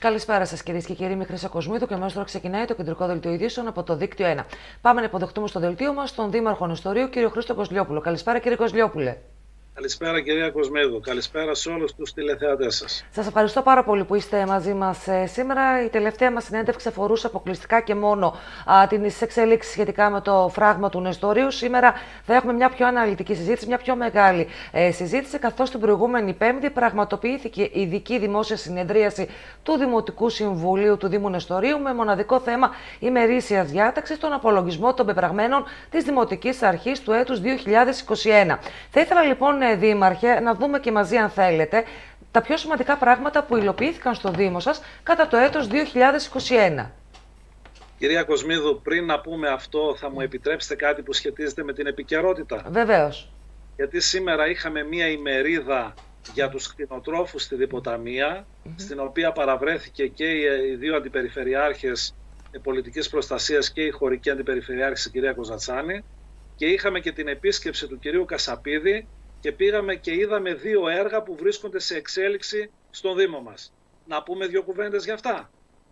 Καλησπέρα σας κυρίες και κύριοι. Είμαι η Χρύσα Κοσμίδου και αμέσως τώρα ξεκινάει το κεντρικό δελτίο ειδήσεων από το δίκτυο 1. Πάμε να υποδεχτούμε στο δελτίο μας τον Δήμαρχο Νεστορίου, κύριο Χρήστο Κοσλιόπουλο. Καλησπέρα κύριε Κοσλιόπουλε. Καλησπέρα κυρία Κοσμίδου. Καλησπέρα σε όλους τους τηλεθεατές σας. Σας ευχαριστώ πάρα πολύ που είστε μαζί μας σήμερα. Η τελευταία μας συνέντευξη αφορούσε αποκλειστικά και μόνο την εξέλιξη σχετικά με το φράγμα του Νεστορίου. Σήμερα θα έχουμε μια πιο αναλυτική συζήτηση, μια πιο μεγάλη συζήτηση, καθώς την προηγούμενη Πέμπτη πραγματοποιήθηκε ειδική δημόσια συνεδρίαση του Δημοτικού Συμβουλίου του Δήμου Νεστορίου με μοναδικό θέμα ημερήσιας διάταξης τον απολογισμό των πεπραγμένων της Δημοτικής Αρχής του έτους 2021. Θα ήθελα λοιπόν, Δήμαρχε, να δούμε και μαζί, αν θέλετε, τα πιο σημαντικά πράγματα που υλοποιήθηκαν στο Δήμο σας κατά το έτος 2021. Κυρία Κοσμίδου, πριν να πούμε αυτό, θα μου επιτρέψετε κάτι που σχετίζεται με την επικαιρότητα? Βεβαίως. Γιατί σήμερα είχαμε μία ημερίδα για τους κτηνοτρόφους στη Διποταμία, στην οποία παραβρέθηκε και οι δύο αντιπεριφερειάρχες πολιτικής προστασίας και η χωρική αντιπεριφερειάρχης, η κυρία Κοζατσάνη, και είχαμε και την επίσκεψη του κυρίου Κασαπίδη και πήγαμε και είδαμε δύο έργα που βρίσκονται σε εξέλιξη στον Δήμο μας. Να πούμε δύο κουβέντες για αυτά.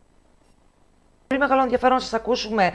Πολύ μεγάλο ενδιαφέρον να σας ακούσουμε,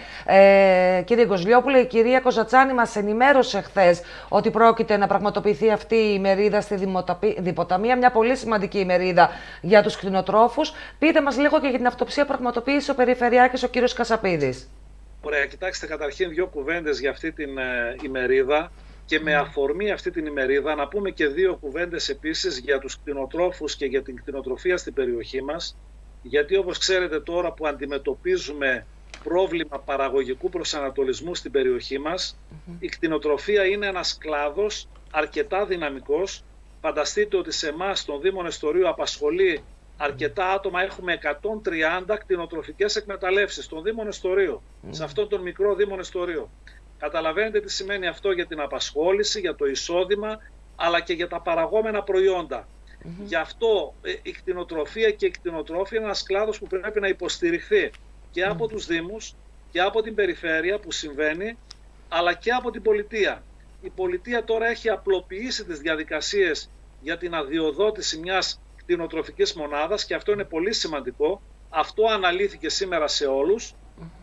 κύριε Κοσλιόπουλε. Η κυρία Κοζατσάνη μας ενημέρωσε χθες ότι πρόκειται να πραγματοποιηθεί αυτή η ημερίδα στη Διποταμία, μια πολύ σημαντική ημερίδα για τους κτηνοτρόφους. Πείτε μας λίγο και για την αυτοψία που πραγματοποίησε ο Περιφερειάρχης, ο κύριος Κασαπίδης. Ωραία, κοιτάξτε, καταρχήν δύο κουβέντες για αυτή την ημερίδα. Και με αφορμή αυτή την ημερίδα να πούμε και δύο κουβέντες επίσης για τους κτηνοτρόφους και για την κτηνοτροφία στην περιοχή μας. Γιατί όπως ξέρετε, τώρα που αντιμετωπίζουμε πρόβλημα παραγωγικού προσανατολισμού στην περιοχή μας, η κτηνοτροφία είναι ένας κλάδος αρκετά δυναμικός. Φανταστείτε ότι σε εμάς στον Δήμο Νεστορίου απασχολεί αρκετά άτομα. Έχουμε 130 κτηνοτροφικές εκμεταλλεύσεις στον Δήμο Νεστορίου, σε αυτόν τον μικρό Δήμο Νεστορίου. Καταλαβαίνετε τι σημαίνει αυτό για την απασχόληση, για το εισόδημα, αλλά και για τα παραγόμενα προϊόντα. Γι' αυτό η κτηνοτροφία και η κτηνοτρόφια είναι ένας κλάδος που πρέπει να υποστηριχθεί και από τους Δήμους και από την περιφέρεια που συμβαίνει, αλλά και από την πολιτεία. Η πολιτεία τώρα έχει απλοποιήσει τις διαδικασίες για την αδειοδότηση μιας κτηνοτροφικής μονάδας και αυτό είναι πολύ σημαντικό. Αυτό αναλύθηκε σήμερα σε όλους,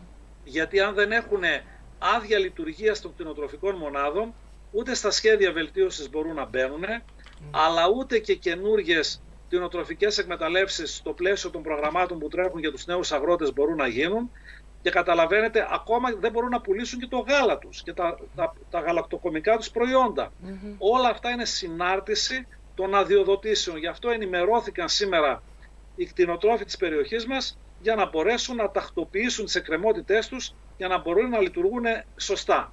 γιατί αν δεν έχουν άδεια λειτουργίας των κτηνοτροφικών μονάδων, ούτε στα σχέδια βελτίωσης μπορούν να μπαίνουν, αλλά ούτε και καινούργιες κτηνοτροφικές εκμεταλλεύσεις στο πλαίσιο των προγραμμάτων που τρέχουν για τους νέους αγρότες μπορούν να γίνουν. Και καταλαβαίνετε, ακόμα δεν μπορούν να πουλήσουν και το γάλα τους και τα γαλακτοκομικά τους προϊόντα. Όλα αυτά είναι συνάρτηση των αδειοδοτήσεων. Γι' αυτό ενημερώθηκαν σήμερα οι κτηνοτρόφοι της περιοχής μας για να μπορέσουν να τακτοποιήσουν τις εκκρεμότητές τους για να μπορούν να λειτουργούν σωστά.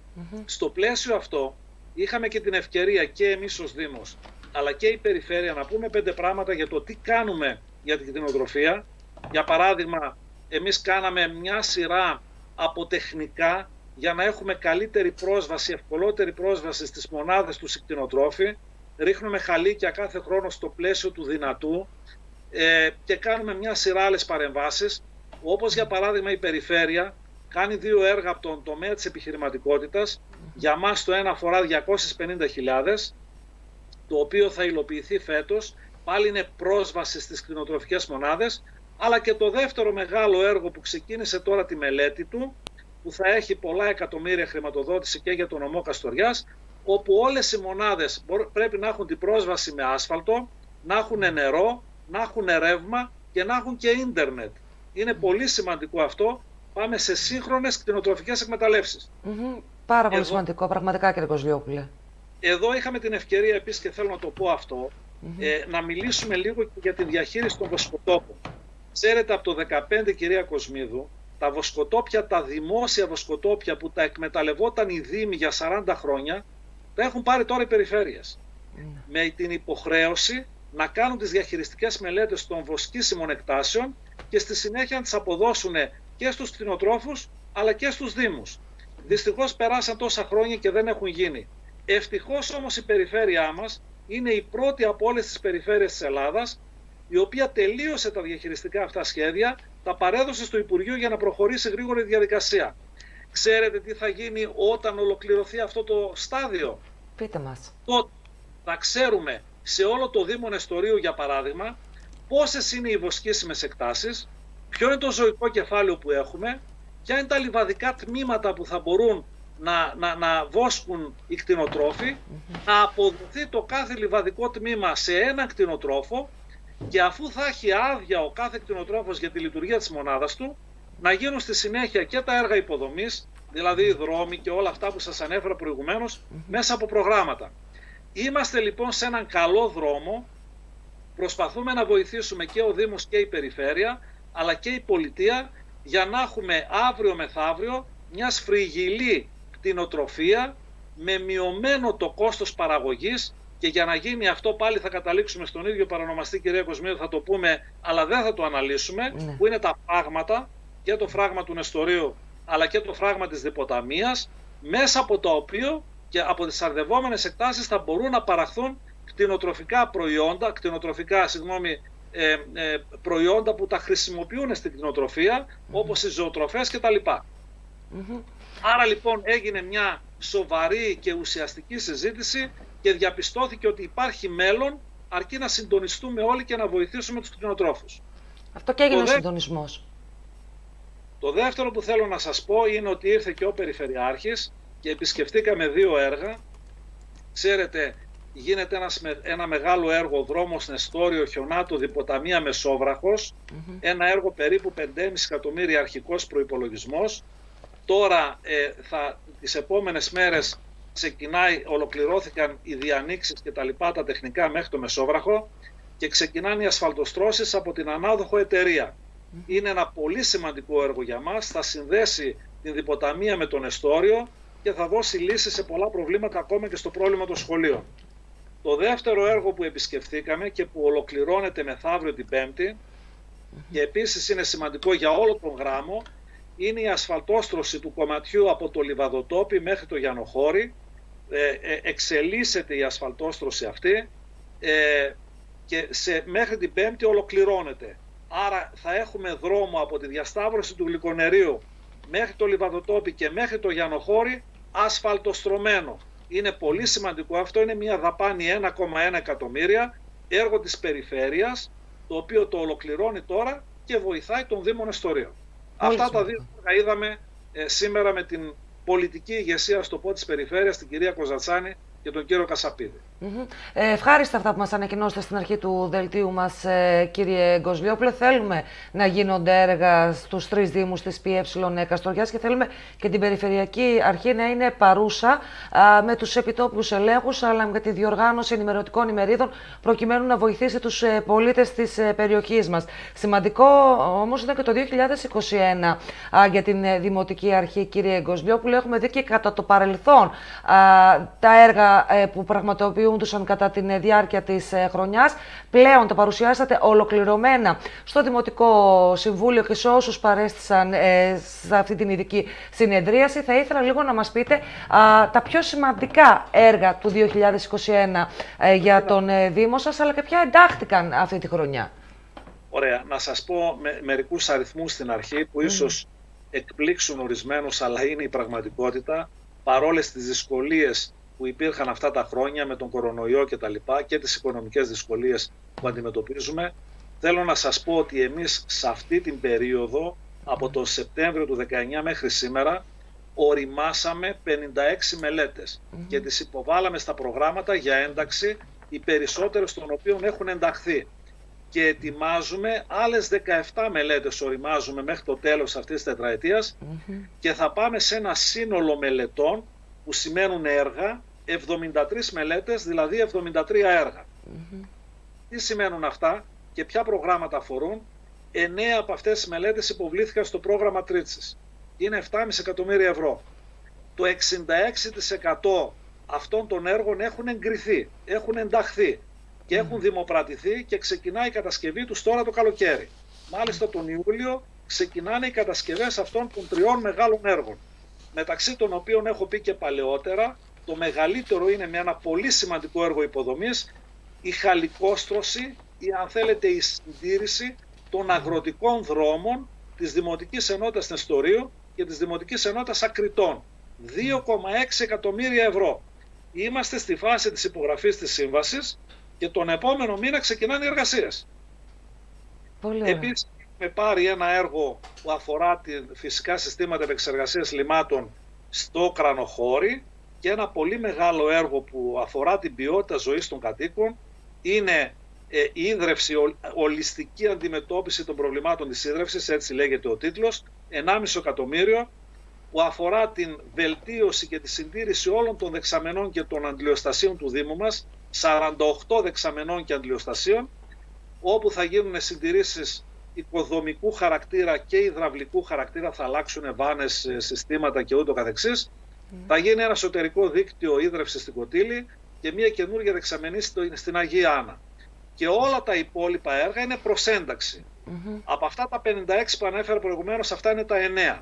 Στο πλαίσιο αυτό είχαμε και την ευκαιρία και εμείς ως Δήμος αλλά και η Περιφέρεια να πούμε 5 πράγματα για το τι κάνουμε για την κτηνοτροφία. Για παράδειγμα, εμείς κάναμε μια σειρά από τεχνικά για να έχουμε καλύτερη πρόσβαση, ευκολότερη πρόσβαση στις μονάδες του κτηνοτρόφοι. Ρίχνουμε χαλίκια κάθε χρόνο στο πλαίσιο του δυνατού και κάνουμε μια σειρά άλλες παρεμβάσεις, όπως για παράδειγμα η Περιφέρεια κάνει 2 έργα από τον τομέα της επιχειρηματικότητας. Για μας το ένα αφορά 250.000, το οποίο θα υλοποιηθεί φέτος. Πάλι είναι πρόσβαση στις κτηνοτροφικές μονάδες, αλλά και το δεύτερο μεγάλο έργο που ξεκίνησε τώρα τη μελέτη του, που θα έχει πολλά εκατομμύρια χρηματοδότηση και για τον νομό Καστοριάς, όπου όλες οι μονάδες πρέπει να έχουν την πρόσβαση με άσφαλτο, να έχουν νερό, να έχουν ρεύμα και να έχουν και ίντερνετ. Είναι πολύ σημαντικό αυτό. Πάμε σε σύγχρονες κτηνοτροφικές εκμεταλλεύσεις. Πάρα πολύ σημαντικό, πραγματικά, κύριε Κοσλιόπουλε. Εδώ είχαμε την ευκαιρία επίσης, και θέλω να το πω αυτό, να μιλήσουμε λίγο και για τη διαχείριση των βοσκοτόπων. Ξέρετε, από το 2015, κυρία Κοσμίδου, τα βοσκοτόπια, τα δημόσια βοσκοτόπια που τα εκμεταλλευόταν οι Δήμοι για 40 χρόνια, τα έχουν πάρει τώρα οι περιφέρειες. Με την υποχρέωση να κάνουν τις διαχειριστικές μελέτες των βοσκήσιμων εκτάσεων και στη συνέχεια να τις αποδώσουν και στους κτηνοτρόφους αλλά και στους Δήμους. Δυστυχώς περάσαν τόσα χρόνια και δεν έχουν γίνει. Ευτυχώς όμως η περιφέρειά μας είναι η πρώτη από όλες τις περιφέρειες της Ελλάδας, η οποία τελείωσε τα διαχειριστικά αυτά σχέδια, τα παρέδωσε στο Υπουργείο για να προχωρήσει γρήγορη διαδικασία. Ξέρετε τι θα γίνει όταν ολοκληρωθεί αυτό το στάδιο? Πείτε μας. Τότε θα ξέρουμε σε όλο το Δήμο Νεστορίου, για παράδειγμα, πόσες είναι οι βοσκήσιμες εκτάσεις, ποιο είναι το ζωικό κεφάλαιο που έχουμε, ποια είναι τα λιβαδικά τμήματα που θα μπορούν να βόσκουν οι κτηνοτρόφοι, να αποδοθεί το κάθε λιβαδικό τμήμα σε ένα κτηνοτρόφο και αφού θα έχει άδεια ο κάθε κτηνοτρόφος για τη λειτουργία της μονάδας του, να γίνουν στη συνέχεια και τα έργα υποδομής, δηλαδή οι δρόμοι και όλα αυτά που σας ανέφερα προηγουμένως, μέσα από προγράμματα. Είμαστε λοιπόν σε έναν καλό δρόμο, προσπαθούμε να βοηθήσουμε και ο Δήμος και η Περιφέρεια, αλλά και η Πολιτεία, για να έχουμε αύριο μεθαύριο μια σφριγγυλή κτηνοτροφία με μειωμένο το κόστος παραγωγής, και για να γίνει αυτό πάλι θα καταλήξουμε στον ίδιο παρονομαστή, κυρία Κοσμίδου, θα το πούμε, αλλά δεν θα το αναλύσουμε, που είναι τα φράγματα, και το φράγμα του Νεστορίου, αλλά και το φράγμα της Διποταμίας, μέσα από το οποίο και από τις αρδευόμενες εκτάσεις θα μπορούν να παραχθούν κτηνοτροφικά προϊόντα, προϊόντα που τα χρησιμοποιούν στην κτηνοτροφία, όπως οι ζωοτροφές κτλ. Άρα λοιπόν έγινε μια σοβαρή και ουσιαστική συζήτηση και διαπιστώθηκε ότι υπάρχει μέλλον, αρκεί να συντονιστούμε όλοι και να βοηθήσουμε τους κτηνοτρόφους. Αυτό και έγινε ο συντονισμός. Το δεύτερο που θέλω να σας πω είναι ότι ήρθε και ο Περιφερειάρχης και επισκεφτήκαμε 2 έργα. Ξέρετε, γίνεται ένα μεγάλο έργο, δρόμος Νεστόριο Χιονάτο Διποταμία Μεσόβραχος, ένα έργο περίπου 5,5 εκατομμύρια αρχικός προϋπολογισμός. Τώρα τις επόμενες μέρες ολοκληρώθηκαν οι διανοίξεις και τα λοιπά τα τεχνικά μέχρι το Μεσόβραχο και ξεκινάνε οι ασφαλτοστρώσεις από την ανάδοχο εταιρεία. Είναι ένα πολύ σημαντικό έργο για μας, θα συνδέσει την Διποταμία με τον Νεστόριο και θα δώσει λύση σε πολλά προβλήματα, ακόμα και στο πρόβλημα των σχολείων. Το δεύτερο έργο που επισκεφθήκαμε και που ολοκληρώνεται μεθαύριο την Πέμπτη και επίσης είναι σημαντικό για όλο τον γράμμο, είναι η ασφαλτόστρωση του κομματιού από το Λιβαδοτόπι μέχρι το Γιαννοχώρι. Εξελίσσεται η ασφαλτόστρωση αυτή και μέχρι την Πέμπτη ολοκληρώνεται. Άρα θα έχουμε δρόμο από τη διασταύρωση του Γλυκονερίου μέχρι το Λιβαδοτόπι και μέχρι το Γιαννοχώρι ασφαλτοστρωμένο. Είναι πολύ σημαντικό αυτό, είναι μια δαπάνη 1,1 εκατομμύρια, έργο της Περιφέρειας, το οποίο το ολοκληρώνει τώρα και βοηθάει τον Δήμο Νεστορίου. Αυτά τα 2 έργα είδαμε σήμερα με την πολιτική ηγεσία, στο πω, της Περιφέρειας, την κυρία Κοζατσάνη και τον κύριο Κασαπίδη. Ευχάριστα αυτά που μας ανακοινώσετε στην αρχή του δελτίου μας, κύριε Γκοσλιόπουλε. Θέλουμε να γίνονται έργα στους 3 Δήμους της ΠΕ Καστοριάς και θέλουμε και την Περιφερειακή Αρχή να είναι παρούσα με τους επιτόπιους ελέγχους, αλλά με τη διοργάνωση ενημερωτικών ημερίδων, προκειμένου να βοηθήσει τους πολίτες της περιοχής μας. Σημαντικό όμως ήταν και το 2021 για την Δημοτική Αρχή, κύριε Γκοσλιόπουλε. Έχουμε δει και κατά το παρελθόν τα έργα που πραγματοποιούντουσαν κατά τη διάρκεια της χρονιάς. Πλέον τα παρουσιάσατε ολοκληρωμένα στο Δημοτικό Συμβούλιο και σε όσους παρέστησαν σε αυτή την ειδική συνεδρίαση. Θα ήθελα λίγο να μας πείτε τα πιο σημαντικά έργα του 2021 για τον Δήμο σας, αλλά και ποια εντάχθηκαν αυτή τη χρονιά. Ωραία. Να σας πω μερικούς αριθμούς στην αρχή που ίσως εκπλήξουν ορισμένους, αλλά είναι η πραγματικότητα, παρόλες τις δυσκολίες που υπήρχαν αυτά τα χρόνια με τον κορονοϊό και τα λοιπά και τις οικονομικές δυσκολίες που αντιμετωπίζουμε. Θέλω να σας πω ότι εμείς σε αυτή την περίοδο, από τον Σεπτέμβριο του 19 μέχρι σήμερα, οριμάσαμε 56 μελέτες και τις υποβάλαμε στα προγράμματα για ένταξη, οι περισσότερες των οποίων έχουν ενταχθεί. Και ετοιμάζουμε άλλες 17 μελέτες, οριμάζουμε μέχρι το τέλος αυτής της τετραετίας και θα πάμε σε ένα σύνολο μελετών που σημαίνουν έργα, 73 μελέτες, δηλαδή 73 έργα. Τι σημαίνουν αυτά και ποια προγράμματα αφορούν? 9 από αυτές τις μελέτες υποβλήθηκαν στο πρόγραμμα Τρίτσης. Είναι 7,5 εκατομμύρια ευρώ. Το 66% αυτών των έργων έχουν εγκριθεί, έχουν ενταχθεί και έχουν δημοπρατηθεί και ξεκινάει η κατασκευή τους τώρα το καλοκαίρι. Μάλιστα τον Ιούλιο ξεκινάνε οι κατασκευές αυτών των 3 μεγάλων έργων, μεταξύ των οποίων έχω πει και παλαιότερα, το μεγαλύτερο είναι με ένα πολύ σημαντικό έργο υποδομής, η χαλικόστρωση ή αν θέλετε η συντήρηση των αγροτικών δρόμων της Δημοτικής Ενότητας Νεστορίου και της Δημοτικής Ενότητας Ακριτών. 2,6 εκατομμύρια ευρώ. Είμαστε στη φάση της υπογραφής της σύμβασης και τον επόμενο μήνα ξεκινάνε οι εργασίες. Επίσης, έχουμε πάρει ένα έργο που αφορά φυσικά συστήματα επεξεργασίας λιμάτων στο Κρανοχώρι και ένα πολύ μεγάλο έργο που αφορά την ποιότητα ζωής των κατοίκων. Είναι η ίδρυυση, ολιστική αντιμετώπιση των προβλημάτων της ίδρυυσης, έτσι λέγεται ο τίτλος, 1,5 εκατομμύριο, που αφορά την βελτίωση και τη συντήρηση όλων των δεξαμενών και των αντιλιοστασίων του Δήμου μας, 48 δεξαμενών και αντιλιοστασίων, όπου θα γίνουν συντηρήσεις οικοδομικού χαρακτήρα και υδραυλικού χαρακτήρα, θα αλλάξουν βάνες, συστήματα και ούτω καθεξής. Θα γίνει ένα εσωτερικό δίκτυο ίδρυυσης στην Κωτήλη και μια καινούργια δεξαμενή στην Αγία Άννα. Και όλα τα υπόλοιπα έργα είναι προς ένταξη. Από αυτά τα 56 που ανέφερα προηγουμένως, αυτά είναι τα 9.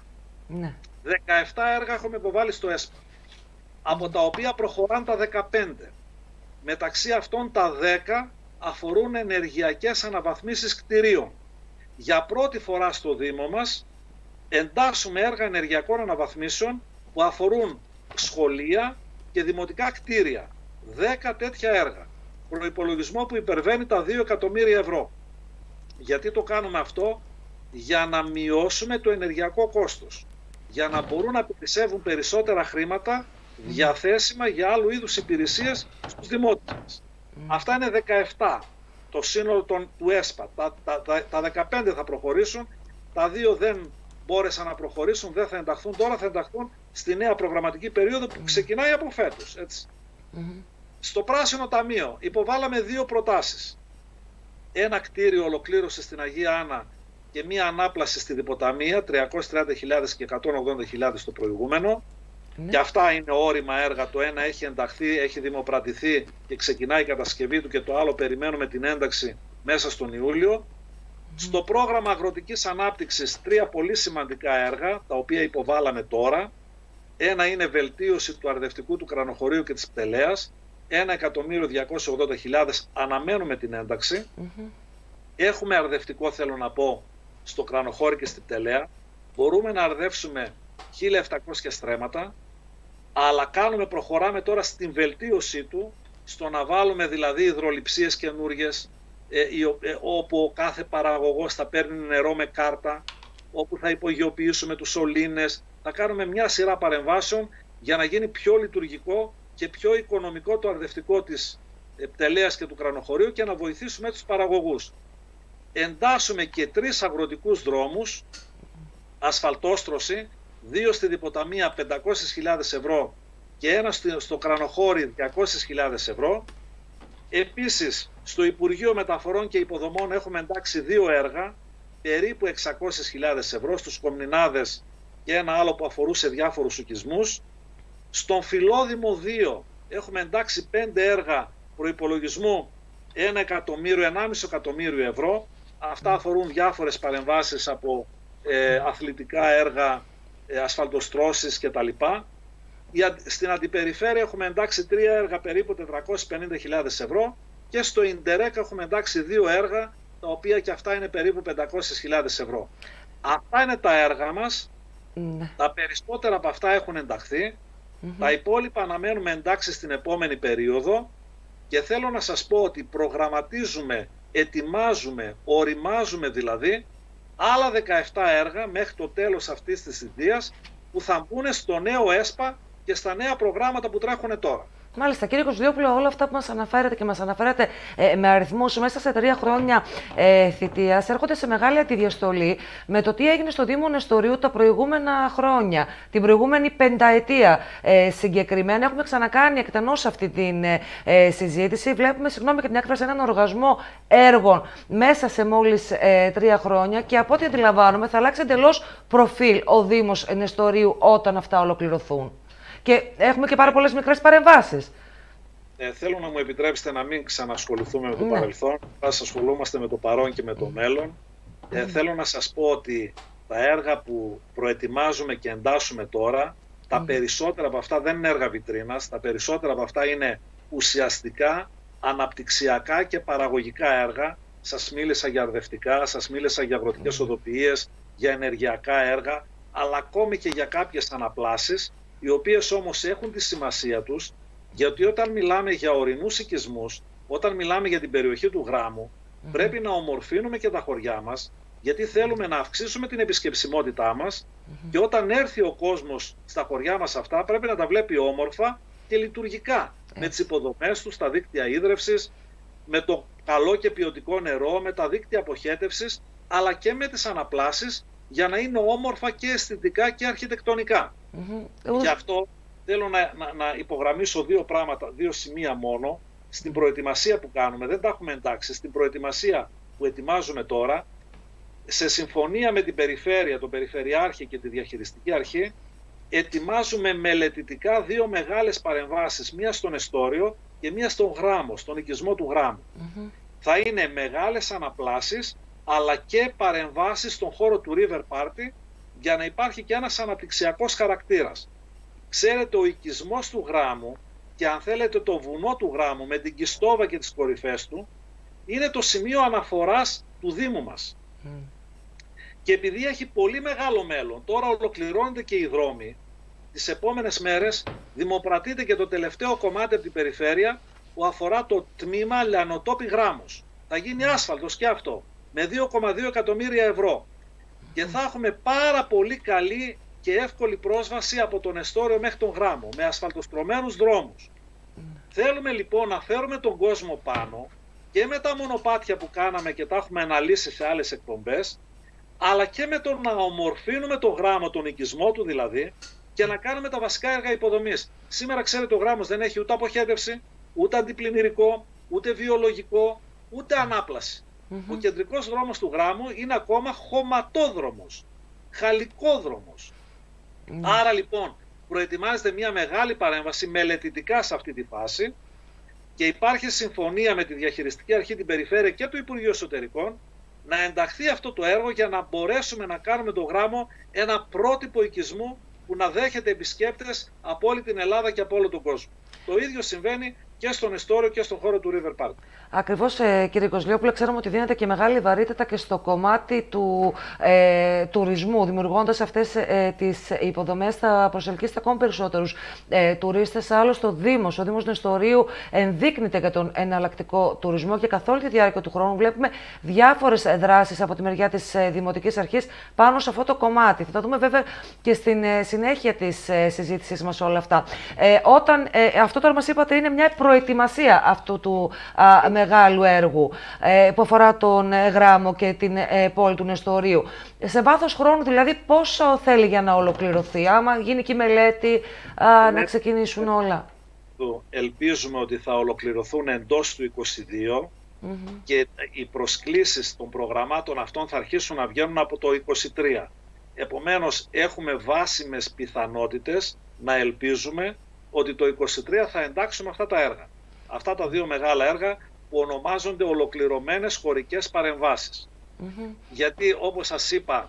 17 έργα έχουμε υποβάλει στο ΕΣΠΑ, από τα οποία προχωράν τα 15. Μεταξύ αυτών τα 10 αφορούν ενεργειακές αναβαθμίσεις κτηρίων. Για πρώτη φορά στο Δήμο μας εντάσσουμε έργα ενεργειακών αναβαθμίσεων που αφορούν σχολεία και δημοτικά κτίρια. 10 τέτοια έργα. Προϋπολογισμό που υπερβαίνει τα 2 εκατομμύρια ευρώ. Γιατί το κάνουμε αυτό? Για να μειώσουμε το ενεργειακό κόστος. Για να μπορούν να περισσεύουν περισσότερα χρήματα διαθέσιμα για άλλου είδους υπηρεσίες στους δημότες μας. Αυτά είναι 17. Το σύνολο του ΕΣΠΑ. Τα 15 θα προχωρήσουν. Τα 2 δεν μπόρεσαν να προχωρήσουν, δεν θα ενταχθούν. Τώρα θα ενταχθούν στη νέα προγραμματική περίοδο που ξεκινάει από φέτος. Έτσι. Στο Πράσινο Ταμείο υποβάλαμε 2 προτάσεις. Ένα κτίριο ολοκλήρωση στην Αγία Άννα και μία ανάπλαση στη Διποταμία, 330.000 και 180.000 το προηγούμενο. Και αυτά είναι όρημα έργα. Το ένα έχει ενταχθεί, έχει δημοπρατηθεί και ξεκινάει η κατασκευή του, και το άλλο περιμένουμε την ένταξη μέσα στον Ιούλιο. Στο πρόγραμμα αγροτικής ανάπτυξης 3 πολύ σημαντικά έργα, τα οποία υποβάλαμε τώρα. Ένα είναι βελτίωση του αρδευτικού του Κρανοχωρίου και της Πτελέας, 1.280.000, αναμένουμε την ένταξη. Έχουμε αρδευτικό, θέλω να πω, στο Κρανοχώρι και στη Πτελέα. Μπορούμε να αρδεύσουμε 1.700 στρέμματα, αλλά προχωράμε τώρα στην βελτίωσή του, στο να βάλουμε δηλαδή υδρολειψίες καινούργιες, όπου ο κάθε παραγωγός θα παίρνει νερό με κάρτα, όπου θα υπογειοποιήσουμε τους σωλήνες. Θα κάνουμε μια σειρά παρεμβάσεων για να γίνει πιο λειτουργικό και πιο οικονομικό το αρδευτικό της Πτελέας και του Κρανοχωρίου και να βοηθήσουμε τους παραγωγούς. Εντάσσουμε και 3 αγροτικούς δρόμους, ασφαλτόστρωση, 2 στη Διποταμία 500.000 ευρώ και ένα στο Κρανοχώρι 200.000 ευρώ. Επίσης, στο Υπουργείο Μεταφορών και Υποδομών έχουμε εντάξει 2 έργα, περίπου 600.000 ευρώ, στους Κομνηνάδες και ένα άλλο που αφορούσε διάφορους οικισμούς. Στον Φιλόδημο 2 έχουμε εντάξει 5 έργα προϋπολογισμού 1,5 εκατομμύριο ευρώ. Αυτά αφορούν διάφορες παρεμβάσεις από αθλητικά έργα, ασφαλτοστρώσεις κτλ. Στην Αντιπεριφέρεια έχουμε εντάξει 3 έργα περίπου 450.000 ευρώ και στο Ιντερεκ έχουμε εντάξει 2 έργα, τα οποία και αυτά είναι περίπου 500.000 ευρώ. Αυτά είναι τα έργα μας. Τα περισσότερα από αυτά έχουν ενταχθεί. Τα υπόλοιπα αναμένουμε εντάξει στην επόμενη περίοδο, και θέλω να σας πω ότι προγραμματίζουμε, ετοιμάζουμε, οριμάζουμε δηλαδή άλλα 17 έργα μέχρι το τέλος αυτής της θητείας, που θα μπουν στο νέο ΕΣΠΑ και στα νέα προγράμματα που τρέχουν τώρα. Μάλιστα, κύριε Κωστηλιόπουλο, όλα αυτά που μας αναφέρετε και μας αναφέρετε με αριθμούς μέσα σε 3 χρόνια θητείας έρχονται σε μεγάλη αντιδιαστολή με το τι έγινε στο Δήμο Νεστορίου τα προηγούμενα χρόνια, την προηγούμενη πενταετία συγκεκριμένα. Έχουμε ξανακάνει εκτενώς αυτή την συζήτηση. Βλέπουμε, συγγνώμη και την έκφραση, έναν οργασμό έργων μέσα σε μόλις 3 χρόνια, και από ό,τι αντιλαμβάνομαι θα αλλάξει εντελώς προφίλ ο Δήμος Νεστορίου όταν αυτά ολοκληρωθούν. Και έχουμε και πάρα πολλές μικρές παρεμβάσεις. Θέλω να μου επιτρέψετε να μην ξανασχοληθούμε με το παρελθόν. Θα ασχολούμαστε με το παρόν και με το μέλλον. Θέλω να σας πω ότι τα έργα που προετοιμάζουμε και εντάσσουμε τώρα, τα περισσότερα από αυτά δεν είναι έργα βιτρίνας. Τα περισσότερα από αυτά είναι ουσιαστικά αναπτυξιακά και παραγωγικά έργα. Σας μίλησα για αρδευτικά, σας μίλησα για αγροτικές οδοποιίες, για ενεργειακά έργα, αλλά ακόμη και για κάποιες αναπλάσεις, οι οποίες όμως έχουν τη σημασία τους, γιατί όταν μιλάμε για ορεινούς οικισμούς, όταν μιλάμε για την περιοχή του Γράμμου, Πρέπει να ομορφύνουμε και τα χωριά μας, γιατί θέλουμε να αυξήσουμε την επισκεψιμότητά μας και όταν έρθει ο κόσμος στα χωριά μας αυτά πρέπει να τα βλέπει όμορφα και λειτουργικά, με τις υποδομές τους, τα δίκτυα ίδρευσης, με το καλό και ποιοτικό νερό, με τα δίκτυα αποχέτευσης, αλλά και με τις αναπλάσεις για να είναι όμορφα και αισθητικά και αρχιτεκτονικά. Γι' αυτό θέλω να υπογραμμίσω δύο πράγματα, δύο σημεία μόνο, στην προετοιμασία που κάνουμε. Δεν τα έχουμε εντάξει. Στην προετοιμασία που ετοιμάζουμε τώρα, σε συμφωνία με την περιφέρεια, τον Περιφερειάρχη και τη Διαχειριστική Αρχή, ετοιμάζουμε μελετητικά δύο μεγάλες παρεμβάσεις, μία στον εστόριο και μία στον γράμμο, στον οικισμό του γράμμου. Θα είναι μεγάλες αναπλάσεις, αλλά και παρεμβάσεις στον χώρο του River Party, για να υπάρχει και ένας αναπτυξιακός χαρακτήρας. Ξέρετε, ο οικισμός του γράμμου και αν θέλετε το βουνό του γράμμου με την Κιστόβα και τις κορυφές του, είναι το σημείο αναφοράς του Δήμου μας. Και επειδή έχει πολύ μεγάλο μέλλον, τώρα ολοκληρώνονται και οι δρόμοι, τις επόμενες μέρες δημοπρατείται και το τελευταίο κομμάτι από την περιφέρεια που αφορά το τμήμα Λιανοτόπι Γράμμος. Θα γίνει άσφαλτος και αυτό, με 2,2 εκατομμύρια ευρώ. Και θα έχουμε πάρα πολύ καλή και εύκολη πρόσβαση από τον εστόριο μέχρι τον γράμμο, με ασφαλτοστρωμένους δρόμους. Θέλουμε λοιπόν να φέρουμε τον κόσμο πάνω και με τα μονοπάτια που κάναμε και τα έχουμε αναλύσει σε άλλες εκπομπές, αλλά και με το να ομορφύνουμε το γράμμο, τον οικισμό του δηλαδή, και να κάνουμε τα βασικά έργα υποδομής. Σήμερα, ξέρετε, ο γράμμος δεν έχει ούτε αποχέτευση, ούτε αντιπλημμυρικό, ούτε βιολογικό, ούτε ανάπλαση. Ο κεντρικός δρόμος του γράμμου είναι ακόμα χωματόδρομος, χαλικόδρομος. Άρα λοιπόν προετοιμάζεται μια μεγάλη παρέμβαση μελετητικά σε αυτή τη φάση και υπάρχει συμφωνία με τη Διαχειριστική Αρχή, την Περιφέρεια και το Υπουργείο Εσωτερικών να ενταχθεί αυτό το έργο για να μπορέσουμε να κάνουμε το γράμμο ένα πρότυπο οικισμού που να δέχεται επισκέπτες από όλη την Ελλάδα και από όλο τον κόσμο. Το ίδιο συμβαίνει και στον εστόριο και στον χώρο του River Park. Ακριβώς, κύριε Κοσλιόπουλε, ξέρουμε ότι δίνεται και μεγάλη βαρύτητα και στο κομμάτι του τουρισμού. Δημιουργώντας αυτές τις υποδομές θα προσελκύσετε ακόμη περισσότερους τουρίστες. Άλλωστε, ο Δήμος Νεστορίου ενδείκνυται για τον εναλλακτικό τουρισμό και καθ' όλη τη διάρκεια του χρόνου βλέπουμε διάφορες δράσεις από τη μεριά της Δημοτικής Αρχής πάνω σε αυτό το κομμάτι. Θα τα δούμε βέβαια και στην συνέχεια της συζήτησης μας όλα αυτά. Αυτό τώρα μας είπατε είναι μια προετοιμασία αυτού του μεγάλου έργου που αφορά τον γράμμο και την πόλη του Νεστορίου. Σε βάθος χρόνου δηλαδή πόσο θέλει για να ολοκληρωθεί, άμα γίνει και η μελέτη, να ξεκινήσουν όλα? Ελπίζουμε ότι θα ολοκληρωθούν εντός του 2022 και οι προσκλήσεις των προγραμμάτων αυτών θα αρχίσουν να βγαίνουν από το 2023. Επομένως έχουμε βάσιμες πιθανότητες να ελπίζουμε ότι το 2023 θα εντάξουμε αυτά τα έργα. Αυτά τα δύο μεγάλα έργα που ονομάζονται ολοκληρωμένες χωρικές παρεμβάσεις. Γιατί όπως σας είπα,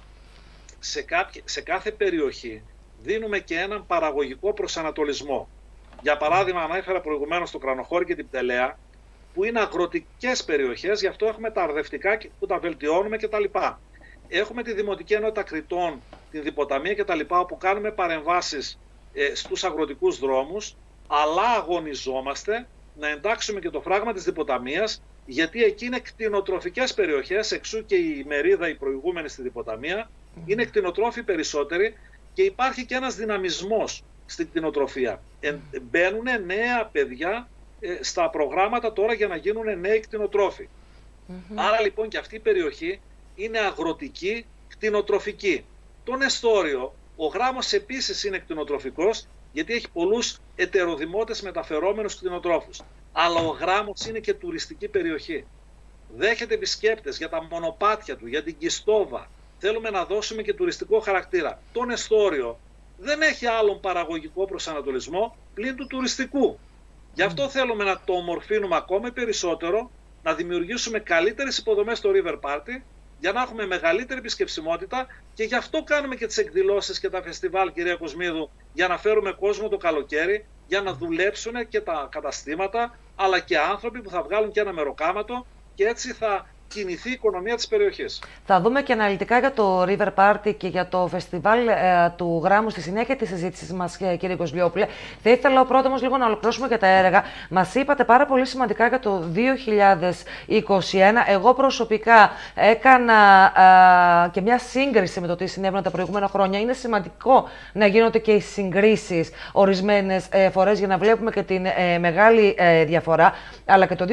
σε κάθε περιοχή δίνουμε και έναν παραγωγικό προσανατολισμό. Για παράδειγμα, ανέφερα προηγουμένως το Κρανοχώρι και την Πτελαία, που είναι αγροτικές περιοχές, γι' αυτό έχουμε τα αρδευτικά που τα βελτιώνουμε κτλ. Έχουμε τη Δημοτική Ενότητα Κρητών, την Διποταμία κτλ. Όπου κάνουμε παρεμβάσεις στους αγροτικούς δρόμους, αλλά αγωνιζόμαστε να εντάξουμε και το φράγμα της Διποταμίας, γιατί εκεί είναι κτηνοτροφικές περιοχές, εξού και η μερίδα η προηγούμενη στη Διποταμία, είναι κτηνοτρόφοι περισσότεροι και υπάρχει και ένας δυναμισμός στην κτηνοτροφία. Μπαίνουν νέα παιδιά στα προγράμματα τώρα για να γίνουν νέοι κτηνοτρόφοι. Άρα λοιπόν και αυτή η περιοχή είναι αγροτική, κτηνοτροφική. Το Νεστόριο, ο γράμμος επίσης είναι κτηνοτροφικός, γιατί έχει πολλούς ετεροδημότες μεταφερόμενους κτηνοτρόφους. Αλλά ο γράμμος είναι και τουριστική περιοχή. Δέχεται επισκέπτες για τα μονοπάτια του, για την Κιστόβα. Θέλουμε να δώσουμε και τουριστικό χαρακτήρα. Το Νεστόριο δεν έχει άλλον παραγωγικό προσανατολισμό πλην του τουριστικού. Γι' αυτό θέλουμε να το ομορφύνουμε ακόμη περισσότερο, να δημιουργήσουμε καλύτερες υποδομές στο River Party, για να έχουμε μεγαλύτερη επισκεψιμότητα και γι' αυτό κάνουμε και τις εκδηλώσεις και τα φεστιβάλ, κυρία Κοσμίδου, για να φέρουμε κόσμο το καλοκαίρι, για να δουλέψουν και τα καταστήματα, αλλά και άνθρωποι που θα βγάλουν και ένα μεροκάματο και έτσι θα κινηθεί η οικονομία της περιοχής. Θα δούμε και αναλυτικά για το River Party και για το φεστιβάλ του Γράμμου στη συνέχεια της συζήτησης μας, κύριε Κοσλιόπουλε. Θα ήθελα πρώτα όμως λίγο να ολοκληρώσουμε και τα έργα. Μας είπατε πάρα πολύ σημαντικά για το 2021. Εγώ προσωπικά έκανα και μια σύγκριση με το τι συνέβαινε τα προηγούμενα χρόνια. Είναι σημαντικό να γίνονται και οι συγκρίσεις ορισμένες φορές για να βλέπουμε και την μεγάλη διαφορά. Αλλά και το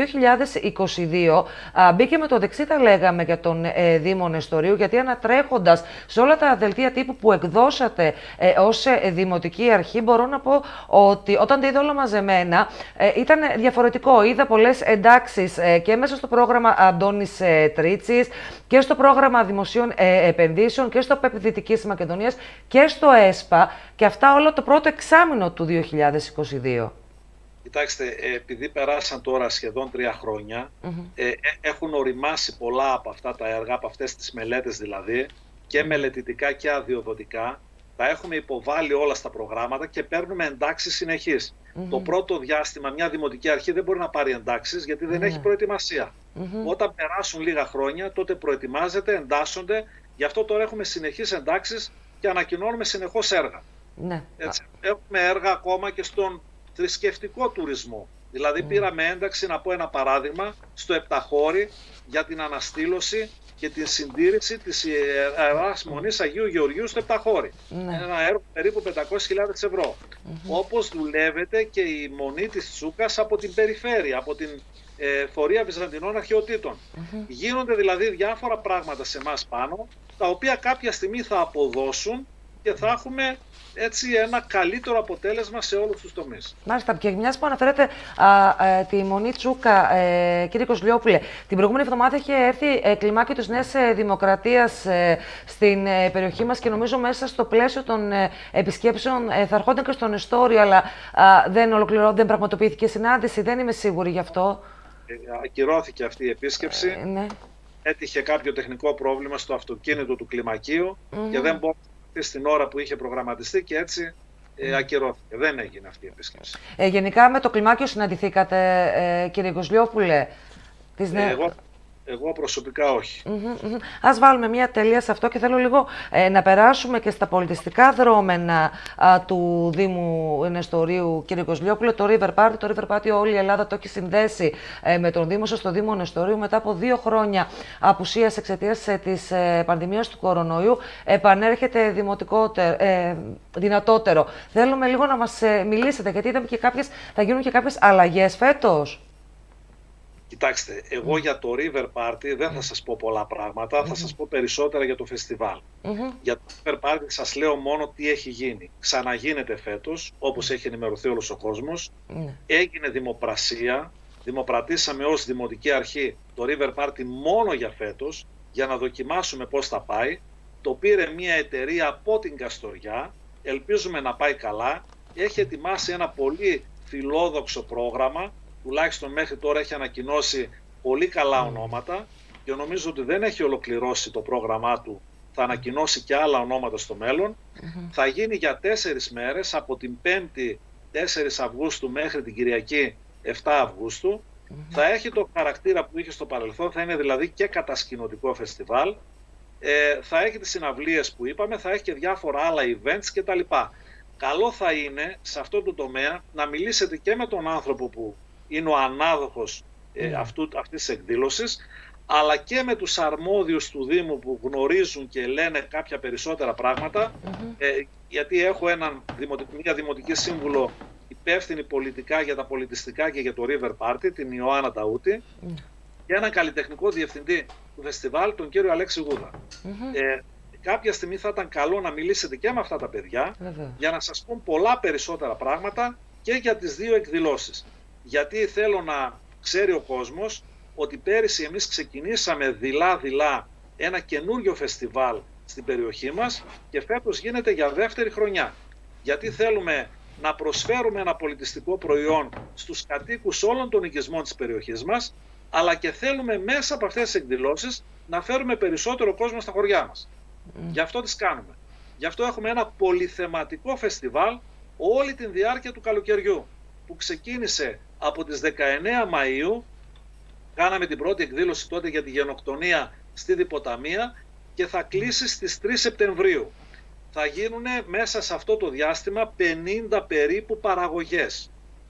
2022 μπήκε με το δεξί, θα λέγαμε, για τον Δήμο Νεστορίου, γιατί ανατρέχοντας σε όλα τα δελτία τύπου που εκδώσατε ως Δημοτική Αρχή, μπορώ να πω ότι όταν τα είδα όλα μαζεμένα ήταν διαφορετικό. Είδα πολλές εντάξεις και μέσα στο πρόγραμμα Αντώνης Τρίτσης και στο πρόγραμμα Δημοσίων Επενδύσεων και στο ΠΕΠ Δυτικής Μακεδονίας και στο ΕΣΠΑ, και αυτά όλο το πρώτο εξάμηνο του 2022. Κοιτάξτε, επειδή περάσαν τώρα σχεδόν 3 χρόνια, έχουν οριμάσει πολλά από αυτά τα έργα, από αυτές τις μελέτες δηλαδή, και μελετητικά και αδειοδοτικά. Τα έχουμε υποβάλει όλα στα προγράμματα και παίρνουμε εντάξεις συνεχείς. Το πρώτο διάστημα μια δημοτική αρχή δεν μπορεί να πάρει εντάξεις, γιατί δεν έχει προετοιμασία. Όταν περάσουν λίγα χρόνια, τότε προετοιμάζεται, εντάσσονται. Γι' αυτό τώρα έχουμε συνεχείς εντάξεις και ανακοινώνουμε συνεχώς έργα. Έτσι. Έχουμε έργα ακόμα και στον θρησκευτικό τουρισμό. Δηλαδή πήραμε ένταξη, να πω ένα παράδειγμα, στο Επταχώρι για την αναστήλωση και την συντήρηση της Ιεράς Μονής Αγίου Γεωργίου στο Επταχώρι. Ένα έργο περίπου 500.000 ευρώ. Όπως δουλεύεται και η Μονή της Τσούκας από την περιφέρεια, από την Φορεία Βυζαντινών Αρχαιοτήτων. Γίνονται δηλαδή διάφορα πράγματα σε εμάς πάνω, τα οποία κάποια στιγμή θα αποδώσουν και θα έχουμε έτσι ένα καλύτερο αποτέλεσμα σε όλους τους τομείς. Μάλιστα, και μιας που αναφέρετε τη Μονή Τσούκα, κύριε Κοσλιόπουλε, την προηγούμενη εβδομάδα είχε έρθει κλιμάκιο της Νέας Δημοκρατίας στην περιοχή μας και νομίζω μέσα στο πλαίσιο των επισκέψεων θα ερχόταν και στο Νεστόριο, αλλά δεν πραγματοποιήθηκε συνάντηση, δεν είμαι σίγουρη γι' αυτό. Ακυρώθηκε αυτή η επίσκεψη. Έτυχε κάποιο τεχνικό πρόβλημα στο αυτοκίνητο του κλιμακίου και δεν μπόρεσε στην ώρα που είχε προγραμματιστεί και έτσι ακυρώθηκε. Δεν έγινε αυτή η επίσκεψη. Γενικά με το κλιμάκιο συναντηθήκατε, κύριε Κοσλιόπουλε? Εγώ προσωπικά όχι. Ας βάλουμε μια τελεία σε αυτό και θέλω λίγο να περάσουμε και στα πολιτιστικά δρόμενα του Δήμου Νεστορίου, κύριε Κοσλιόπουλε. Το River Party. Το River Party όλη η Ελλάδα το έχει συνδέσει με τον Δήμο σας, στο Δήμο Νεστορίου. Μετά από 2 χρόνια απουσίας εξαιτίας της πανδημίας του κορονοϊού, επανέρχεται δυνατότερο. Θέλουμε λίγο να μας μιλήσετε, γιατί είδαμε και θα γίνουν και κάποιες αλλαγές φέτος. Κοιτάξτε, εγώ για το River Party δεν θα σας πω πολλά πράγματα, θα σας πω περισσότερα για το φεστιβάλ. Για το River Party σας λέω μόνο τι έχει γίνει. Ξαναγίνεται φέτος, όπως έχει ενημερωθεί όλος ο κόσμος. Έγινε δημοπρασία, δημοπρατήσαμε ως Δημοτική Αρχή το River Party μόνο για φέτος, για να δοκιμάσουμε πώς θα πάει. Το πήρε μια εταιρεία από την Καστοριά, ελπίζουμε να πάει καλά. Έχει ετοιμάσει ένα πολύ φιλόδοξο πρόγραμμα. Τουλάχιστον μέχρι τώρα έχει ανακοινώσει πολύ καλά ονόματα και νομίζω ότι δεν έχει ολοκληρώσει το πρόγραμμά του. Θα ανακοινώσει και άλλα ονόματα στο μέλλον. Θα γίνει για 4 μέρες, από την 5η 4 Αυγούστου μέχρι την Κυριακή 7 Αυγούστου. Θα έχει το χαρακτήρα που είχε στο παρελθόν, θα είναι δηλαδή και κατασκηνωτικό φεστιβάλ. Θα έχει τις συναυλίες που είπαμε, θα έχει και διάφορα άλλα events κτλ. Καλό θα είναι σε αυτό το τομέα να μιλήσετε και με τον άνθρωπο που είναι ο ανάδοχος αυτής της εκδήλωσης, αλλά και με τους αρμόδιους του Δήμου που γνωρίζουν και λένε κάποια περισσότερα πράγματα, γιατί έχω μια δημοτική σύμβουλο υπεύθυνη πολιτικά για τα πολιτιστικά και για το River Party, την Ιωάννα Ταούτη, και έναν καλλιτεχνικό διευθυντή του φεστιβάλ, τον κύριο Αλέξη Γούδα. Κάποια στιγμή θα ήταν καλό να μιλήσετε και με αυτά τα παιδιά, για να σας πούν πολλά περισσότερα πράγματα και για τις 2 εκδηλώσεις. Γιατί θέλω να ξέρει ο κόσμος ότι πέρυσι εμείς ξεκινήσαμε δειλά-δειλά ένα καινούριο φεστιβάλ στην περιοχή μας και φέτος γίνεται για 2η χρονιά. Γιατί θέλουμε να προσφέρουμε ένα πολιτιστικό προϊόν στους κατοίκους όλων των οικισμών της περιοχής μας, αλλά και θέλουμε μέσα από αυτές τις εκδηλώσεις να φέρουμε περισσότερο κόσμο στα χωριά μας. Γι' αυτό τις κάνουμε. Γι' αυτό έχουμε ένα πολυθεματικό φεστιβάλ όλη την διάρκεια του καλοκαιριού, που ξεκίνησε από τις 19 Μαΐου Κάναμε την πρώτη εκδήλωση τότε για τη γενοκτονία στη Διποταμία και θα κλείσει στις 3 Σεπτεμβρίου. Θα γίνουν μέσα σε αυτό το διάστημα 50 περίπου παραγωγές.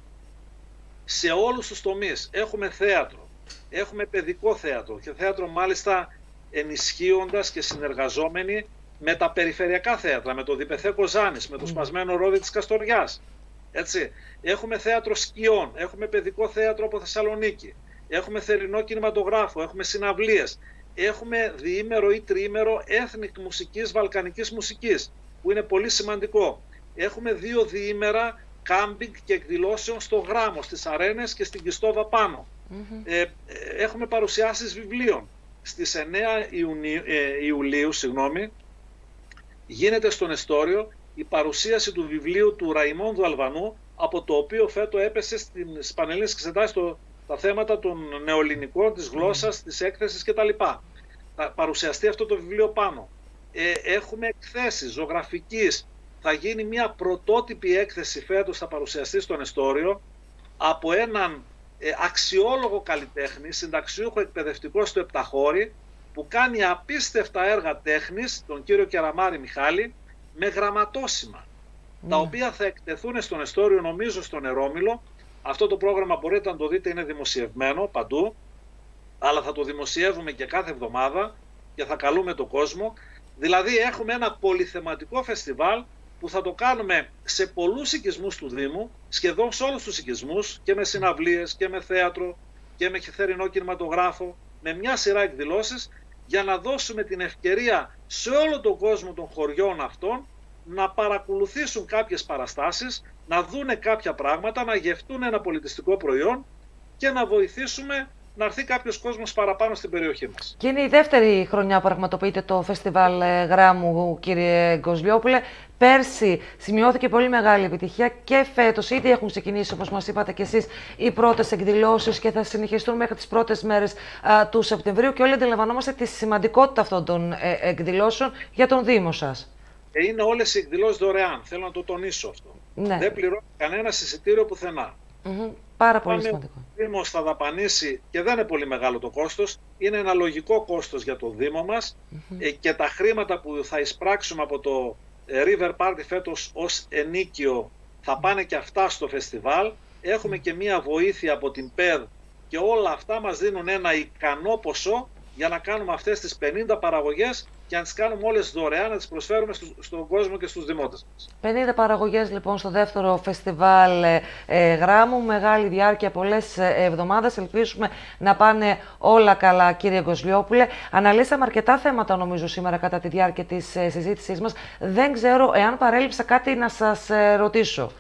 Σε όλους τους τομείς. Έχουμε θέατρο, έχουμε παιδικό θέατρο και θέατρο μάλιστα ενισχύοντας και συνεργαζόμενοι με τα περιφερειακά θέατρα, με το Διπεθέ Κοζάνης, με το Σπασμένο Ρόδι της Καστοριάς. Έτσι. Έχουμε θέατρο σκιών, έχουμε παιδικό θέατρο από Θεσσαλονίκη, έχουμε θερινό κινηματογράφο, έχουμε συναυλίες, έχουμε διήμερο ή τριήμερο ethnic μουσικής, βαλκανικής μουσικής, που είναι πολύ σημαντικό. Έχουμε 2 διήμερα κάμπινγκ και εκδηλώσεων στο Γράμμο, στις Αρένες και στην Κιστόβα πάνω. Έχουμε παρουσιάσεις βιβλίων. Στις 9 Ιουλίου γίνεται στο Νεστόριο η παρουσίαση του βιβλίου του Ραϊμόνδου Αλβανού, από το οποίο φέτο έπεσε στις Πανελλήνιες Εξετάσεις τα θέματα των νεοελληνικών, της γλώσσας, της έκθεσης κτλ. Θα παρουσιαστεί αυτό το βιβλίο πάνω. Έχουμε εκθέσεις ζωγραφικής. Θα γίνει μια πρωτότυπη έκθεση φέτος, θα παρουσιαστεί στο Νεστόριο από έναν αξιόλογο καλλιτέχνη, συνταξιούχο εκπαιδευτικό στο Επταχώρι, που κάνει απίστευτα έργα τέχνης, τον κύριο Κεραμάρη Μιχάλη, με γραμματόσημα, τα οποία θα εκτεθούν στο Νεστόριο, νομίζω στον Ερόμιλο. Αυτό το πρόγραμμα μπορείτε να το δείτε, είναι δημοσιευμένο παντού, αλλά θα το δημοσιεύουμε και κάθε εβδομάδα και θα καλούμε τον κόσμο. Δηλαδή έχουμε ένα πολυθεματικό φεστιβάλ που θα το κάνουμε σε πολλούς οικισμούς του Δήμου, σχεδόν σε όλους τους οικισμούς, και με συναυλίες και με θέατρο και με θερινό κινηματογράφο, με μια σειρά εκδηλώσεις, για να δώσουμε την ευκαιρία σε όλο τον κόσμο των χωριών αυτών να παρακολουθήσουν κάποιες παραστάσεις, να δούνε κάποια πράγματα, να γευτούν ένα πολιτιστικό προϊόν και να βοηθήσουμε να έρθει κάποιος κόσμος παραπάνω στην περιοχή μας. Και είναι η δεύτερη χρονιά που πραγματοποιείται το Φεστιβάλ Γράμμου, κύριε Γκοσλιόπουλε. Πέρσι σημειώθηκε πολύ μεγάλη επιτυχία και φέτος ήδη έχουν ξεκινήσει, όπως μας είπατε και εσείς, οι πρώτες εκδηλώσεις και θα συνεχιστούν μέχρι τις πρώτες μέρες του Σεπτεμβρίου, και όλοι αντιλαμβανόμαστε τη σημαντικότητα αυτών των εκδηλώσεων για τον Δήμο σας. Είναι όλες οι εκδηλώσεις δωρεάν. Θέλω να το τονίσω αυτό. Ναι. Δεν πληρώνει κανένα εισιτήριο πουθενά. Πάρα πολύ σημαντικό. Ο Δήμος θα δαπανίσει, και δεν είναι πολύ μεγάλο το κόστος, είναι ένα λογικό κόστος για το Δήμο μας, και τα χρήματα που θα εισπράξουμε από το River Party φέτος ως ενίκιο θα πάνε και αυτά στο φεστιβάλ. Έχουμε και μία βοήθεια από την ΠΕΔ και όλα αυτά μας δίνουν ένα ικανό ποσό για να κάνουμε αυτές τις 50 παραγωγές και να τις κάνουμε όλες δωρεάν, να τις προσφέρουμε στον κόσμο και στους δημότες μας. 50 παραγωγές λοιπόν στο δεύτερο φεστιβάλ Γράμμου, μεγάλη διάρκεια, πολλές εβδομάδες. Ελπίζουμε να πάνε όλα καλά, κύριε Γκοσλιόπουλε. Αναλύσαμε αρκετά θέματα νομίζω σήμερα κατά τη διάρκεια της συζήτησής μας. Δεν ξέρω εάν παρέλειψα κάτι να σας ρωτήσω.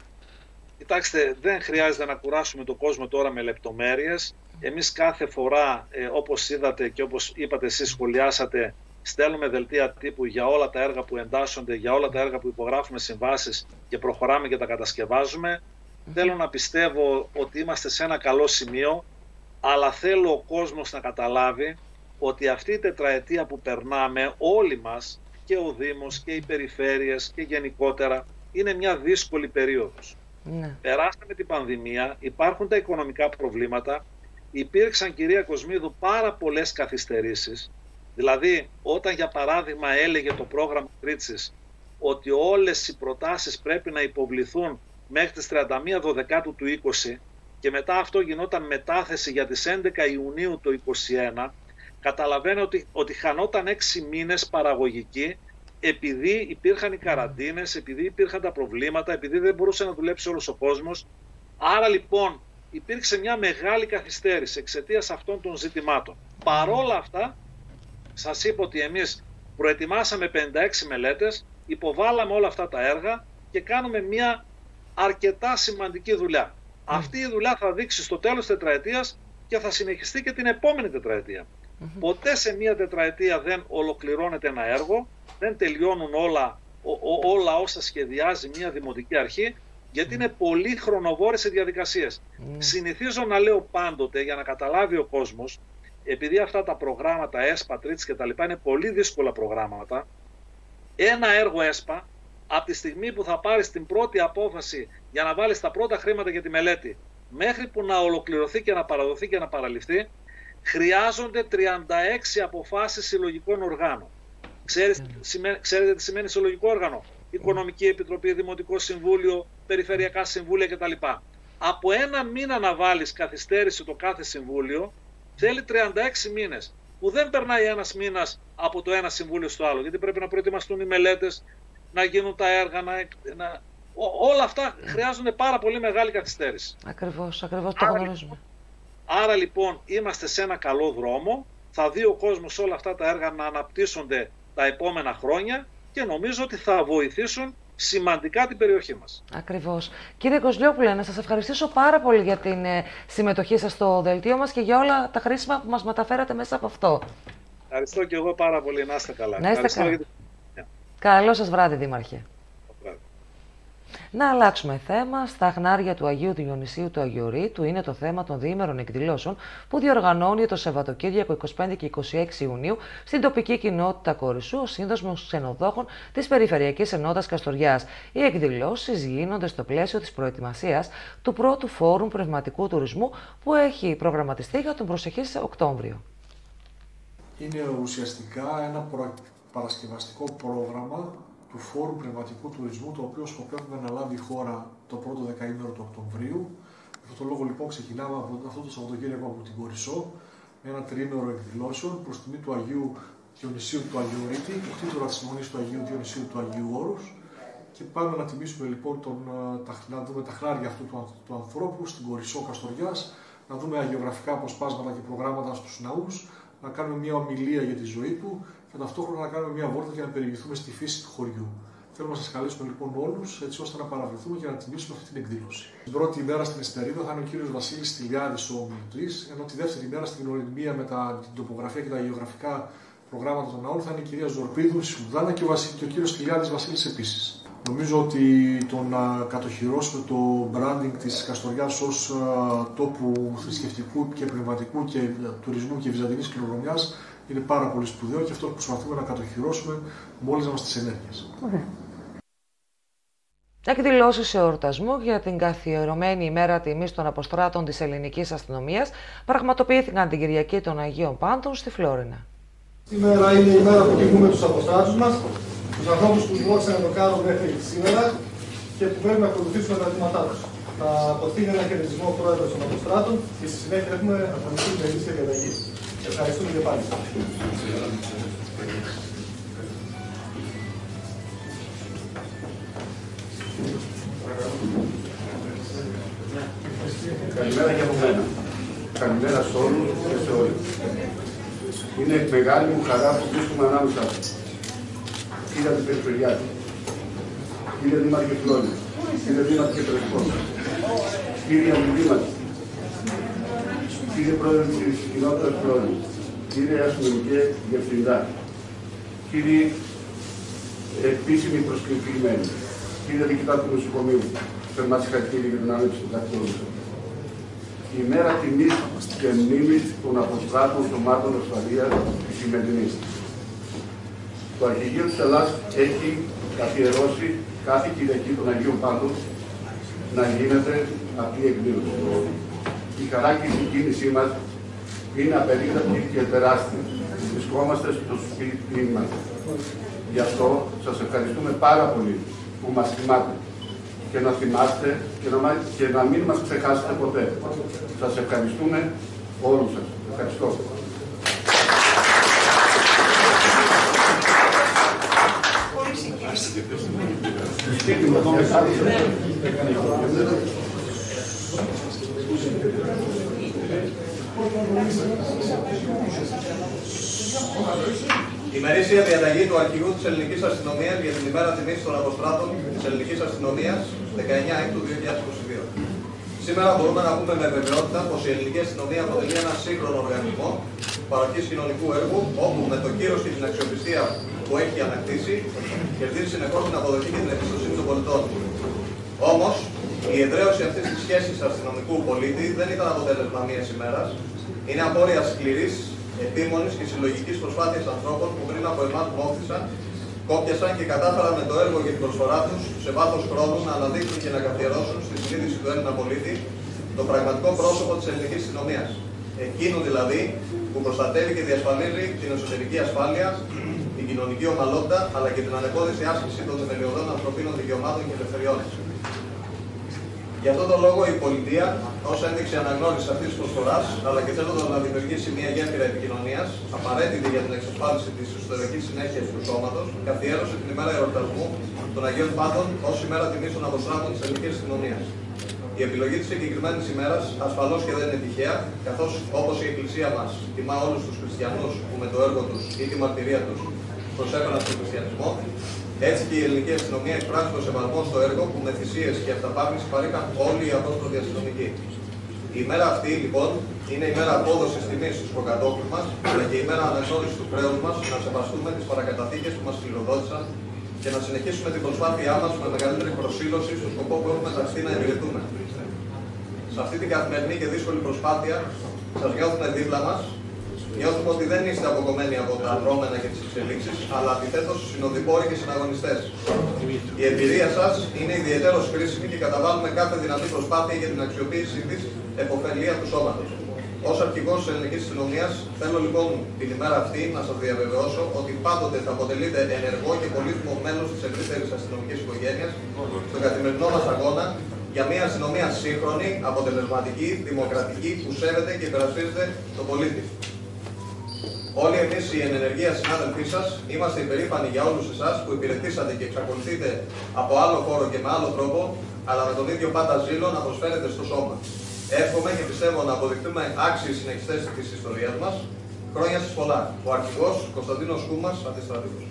Κοιτάξτε, δεν χρειάζεται να κουράσουμε τον κόσμο τώρα με λεπτομέρειες. Εμείς κάθε φορά, όπως είδατε και όπως είπατε εσείς, σχολιάσατε, στέλνουμε δελτία τύπου για όλα τα έργα που εντάσσονται, για όλα τα έργα που υπογράφουμε συμβάσεις και προχωράμε και τα κατασκευάζουμε. Θέλω να πιστεύω ότι είμαστε σε ένα καλό σημείο, αλλά θέλω ο κόσμος να καταλάβει ότι αυτή η τετραετία που περνάμε όλοι μας, και ο Δήμος και οι περιφέρειες και γενικότερα, είναι μια δύσκολη περίοδος. Περάσαμε την πανδημία, υπάρχουν τα οικονομικά προβλήματα, υπήρξαν, κυρία Κοσμίδου, πάρα πολλές καθυστερήσεις. Δηλαδή, όταν για παράδειγμα έλεγε το πρόγραμμα Τρίτσης ότι όλες οι προτάσεις πρέπει να υποβληθούν μέχρι τις 31 Δεκάτου του 20 και μετά αυτό γινόταν μετάθεση για τις 11 Ιουνίου του 2021, καταλαβαίνετε ότι χανόταν 6 μήνες παραγωγική, επειδή υπήρχαν οι καραντίνες, επειδή υπήρχαν τα προβλήματα, επειδή δεν μπορούσε να δουλέψει όλος ο κόσμος. Άρα λοιπόν υπήρξε μια μεγάλη καθυστέρηση εξαιτίας αυτών των ζητημάτων. Παρόλα αυτά, σας είπα ότι εμείς προετοιμάσαμε 56 μελέτες, υποβάλαμε όλα αυτά τα έργα και κάνουμε μια αρκετά σημαντική δουλειά. Αυτή η δουλειά θα δείξει στο τέλος της τετραετίας και θα συνεχιστεί και την επόμενη τετραετία. Ποτέ σε μια τετραετία δεν ολοκληρώνεται ένα έργο, δεν τελειώνουν όλα όσα σχεδιάζει μια δημοτική αρχή, γιατί είναι πολύ χρονοβόρες οι διαδικασίες. Συνηθίζω να λέω πάντοτε, για να καταλάβει ο κόσμος, επειδή αυτά τα προγράμματα ΕΣΠΑ, Τρίτης και τα λοιπά είναι πολύ δύσκολα προγράμματα, ένα έργο ΕΣΠΑ, από τη στιγμή που θα πάρεις την πρώτη απόφαση για να βάλεις τα πρώτα χρήματα για τη μελέτη, μέχρι που να ολοκληρωθεί και να παραδοθεί και να παραληφθεί, χρειάζονται 36 αποφάσεις συλλογικών οργάνων. Ξέρετε τι σημαίνει συλλογικό όργανο? Οικονομική Επιτροπή, Δημοτικό Συμβούλιο, Περιφερειακά Συμβούλια κτλ. Από ένα μήνα να βάλεις καθυστέρηση το κάθε συμβούλιο, θέλει 36 μήνες. Που δεν περνάει ένας μήνας από το ένα συμβούλιο στο άλλο, γιατί πρέπει να προετοιμαστούν οι μελέτες, να γίνουν τα έργα, όλα αυτά χρειάζονται πάρα πολύ μεγάλη καθυστέρηση. Ακριβώς, το γνωρίζουμε. Άρα λοιπόν είμαστε σε ένα καλό δρόμο, θα δει ο κόσμος όλα αυτά τα έργα να αναπτύσσονται τα επόμενα χρόνια και νομίζω ότι θα βοηθήσουν σημαντικά την περιοχή μας. Ακριβώς. Κύριε Κοζλιόπουλε, να σας ευχαριστήσω πάρα πολύ για την συμμετοχή σας στο δελτίο μας και για όλα τα χρήσιμα που μας μεταφέρατε μέσα από αυτό. Ευχαριστώ και εγώ πάρα πολύ. Να είστε καλά. Να είστε καλά. Καλό σας βράδυ, Δήμαρχε. Να αλλάξουμε θέμα. Στα χνάρια του Αγίου Διονυσίου του Αγιορείτου είναι το θέμα των διήμερων εκδηλώσεων που διοργανώνει το Σαββατοκύριακο 25 και 26 Ιουνίου στην τοπική κοινότητα Κορισσού ο Σύνδεσμος Ξενοδόχων της Περιφερειακής Ενότητας Καστοριάς. Οι εκδηλώσεις γίνονται στο πλαίσιο της προετοιμασίας του πρώτου Φόρουμ Πνευματικού Τουρισμού που έχει προγραμματιστεί για τον προσεχή Οκτώβριο. Είναι ουσιαστικά ένα παρασκευαστικό πρόγραμμα του Φόρουμ Πνευματικού Τουρισμού, το οποίο σκοπεύουμε να λάβει η χώρα το πρώτο δεκαήμερο του Οκτωβρίου. Γι' αυτό το λόγο λοιπόν ξεκινάμε από αυτό το Σαββατοκύριακο από την Κορισσό με ένα τριήμερο εκδηλώσεων προς τιμή του Αγίου Διονυσίου του Αγιορείτη, του κτήτορα της Μονής του Αγίου Διονυσίου του Αγίου Όρους. Και πάμε να τιμήσουμε λοιπόν να δούμε τα χνάρια αυτού του ανθρώπου στην Κορισσό Καστοριάς, να δούμε αγιογραφικά αποσπάσματα και προγράμματα στους ναούς, να κάνουμε μια ομιλία για τη ζωή του και ταυτόχρονα να κάνουμε μια βόλτα και να περιηγηθούμε στη φύση του χωριού. Θέλουμε να σας καλέσουμε λοιπόν όλους, έτσι ώστε να παραβρεθούμε και να τιμήσουμε αυτή την εκδήλωση. Την πρώτη ημέρα στην Εστερίδα θα είναι ο κύριος Βασίλης Τηλιάδης ο ομιλητής, ενώ τη δεύτερη ημέρα στην γνωριμία με την τοπογραφία και τα γεωγραφικά προγράμματα των ναών θα είναι η κυρία Ζορπίδου στη Σουδάνα και ο κύριος Τηλιάδης Βασίλης επίσης. Νομίζω ότι το να κατοχυρώσουμε το branding της Καστοριάς ως τόπου θρησκευτικού και πνευματικού και τουρισμού και βυζαντινής κληρονομιάς είναι πάρα πολύ σπουδαίο και αυτό που προσπαθούμε να κατοχυρώσουμε με όλες μας τις ενέργειες. Εκδηλώσεις εορτασμού για την καθιερωμένη ημέρα τιμής των αποστράτων της ελληνικής αστυνομίας πραγματοποιήθηκαν την Κυριακή των Αγίων Πάντων στη Φλόρινα. Σήμερα είναι η μέρα που τιμούμε τους αποστράτους μας, τους ανθρώπους που δόξαν να το κάνουν μέχρι σήμερα και που πρέπει να ακολουθήσουμε τα βήματά τους. Θα αποστείλει ένα χαιρετισμό ο πρόεδρος των αποστράτων και στη συνέχεια έχουμε αγωνιστική τελική διαταγή. Ευχαριστούμε και πάλι. Καλημέρα και από μένα. Καλημέρα σε όλους και σε όλες. Είναι μεγάλη μου χαρά που βρίσκομαι ανάμεσα σας. Κύριε Αντιπεριφερειάτη, κύριε Δήμαρχε Φλόρινας, κύριε Δήμαρχε Πρεσπός, κύριε Αντιδήμαρχε, κύριε Πρόεδρε της Κοινότητας Φλόρινας, κύριε Αστυνομικέ Διευθυντά, κύριοι επίσημοι προσκεκλημένοι, κύριε Διοικητά του Νοσοκομείου, θερμά συγχαρητήρια για την ανάληψη του τακτήρου. Η μέρα τιμής και μνήμης των αποστράτων σωμάτων ασφαλείας της σημερινής. Το Αρχηγείο της Ελλάδας έχει καθιερώσει κάθε Κυριακή των Αγίων Πάντων να γίνεται αυτή η εκδήλωση. Η χαρά και η συγκίνησή μας είναι απερίγραπτη και τεράστια. Βρισκόμαστε στο σπίτι μας. Γι' αυτό σας ευχαριστούμε πάρα πολύ που μας θυμάτε και να θυμάστε και να μην μας ξεχάσετε ποτέ. Σας ευχαριστούμε όλους σας. Ευχαριστώ. Η ημερήσια διαταγή του Αρχηγού της Ελληνικής Αστυνομίας για την ημέρα τιμής των αποστράτων της Ελληνικής Αστυνομίας 19/6/2022. Σήμερα μπορούμε να πούμε με βεβαιότητα πως η Ελληνική Αστυνομία αποτελεί ένα σύγχρονο οργανισμό παροχής κοινωνικού έργου, όπου με το κύρος και την αξιοπιστία που έχει ανακτήσει, κερδίζει συνεχώς την αποδοχή και την εμπιστοσύνη των πολιτών. Όμως, η εδραίωση αυτής της σχέσης αστυνομικού πολίτη δεν ήταν αποτέλεσμα μιας ημέρας. Είναι απόρρια σκληρής, επίμονης και συλλογικής προσπάθειας ανθρώπων που πριν από εμάς μόχθησαν, κόπιασαν και κατάφεραν με το έργο και την προσφορά τους σε βάθος χρόνου να αναδείξουν και να καθιερώσουν στη συνείδηση του Έλληνα πολίτη το πραγματικό πρόσωπο της ελληνικής αστυνομίας. Εκείνου δηλαδή που προστατεύει και διασφαλίζει την εσωτερική ασφάλεια, την κοινωνική ομαλότητα, αλλά και την ανεπόδηση άσκηση των θεμελιωδών ανθρωπίνων δικαιωμάτων και ελευθεριών. Γι' αυτόν τον λόγο η πολιτεία, ως ένδειξη αναγνώρισης αυτής της προσφοράς, αλλά και θέλοντας να δημιουργήσει μια γέφυρα επικοινωνίας, απαραίτητη για την εξασφάλιση της εσωτερικής συνέχειας του σώματος, καθιέρωσε την ημέρα εορτασμού των Αγίων Πάντων ως ημέρα τιμής των Αποστράτων της ελληνικής αστυνομίας. Η επιλογή της συγκεκριμένης ημέρας ασφαλώς και δεν είναι τυχαία, καθώς όπως η Εκκλησία μας τιμά όλους τους χριστιανούς που με το έργο τους ή τη μαρτυρία τους προσέφεραν στον χριστιανισμό, έτσι και η ελληνική αστυνομία εκφράζει το σεβασμό στο έργο που με θυσίες και αυταπάρνηση παρήχαν όλοι οι απόστολοι αστυνομικοί. Η ημέρα αυτή, λοιπόν, είναι η μέρα απόδοσης τιμής στους προκατόχους μας, αλλά και η μέρα αναγνώρισης του χρέους μας να σεβαστούμε τις παρακαταθήκες που μας κληροδότησαν και να συνεχίσουμε την προσπάθειά μας με μεγαλύτερη προσήλωση στο σκοπό που έχουμε ταχθεί να υπηρετούμε. Σε αυτή την καθημερινή και δύσκολη προσπάθεια, σας νιώθουμε δίπλα μας. Νιώθουμε ότι δεν είστε αποκομμένοι από τα δρόμενα και τις εξελίξεις, αλλά αντιθέτως συνοδοιπόροι και συναγωνιστές. Η εμπειρία σας είναι ιδιαιτέρως χρήσιμη και καταβάλουμε κάθε δυνατή προσπάθεια για την αξιοποίησή της επωφελία του σώματος. Ως αρχηγός της ελληνικής αστυνομίας, θέλω λοιπόν την ημέρα αυτή να σας διαβεβαιώσω ότι πάντοτε θα αποτελείτε ενεργό και πολύτιμο μέλος της ευρύτερης αστυνομικής οικογένειας στον καθημερινό μας αγώνα για μια αστυνομία σύγχρονη, αποτελεσματική, δημοκρατική, που σέβεται και υπερασπίζεται τον πολίτη. Όλοι εμείς οι ενεργεία συνάδελφοί σας είμαστε υπερήφανοι για όλους εσάς που υπηρετήσατε και εξακολουθείτε από άλλο χώρο και με άλλο τρόπο, αλλά με τον ίδιο πάντα ζήλο να προσφέρετε στο σώμα. Εύχομαι και πιστεύω να αποδειχτούμε άξιοι συνεχιστές της ιστορίας μας. Χρόνια σας πολλά. Ο αρχηγός Κωνσταντίνος Κούμας, αντιστρατηγός.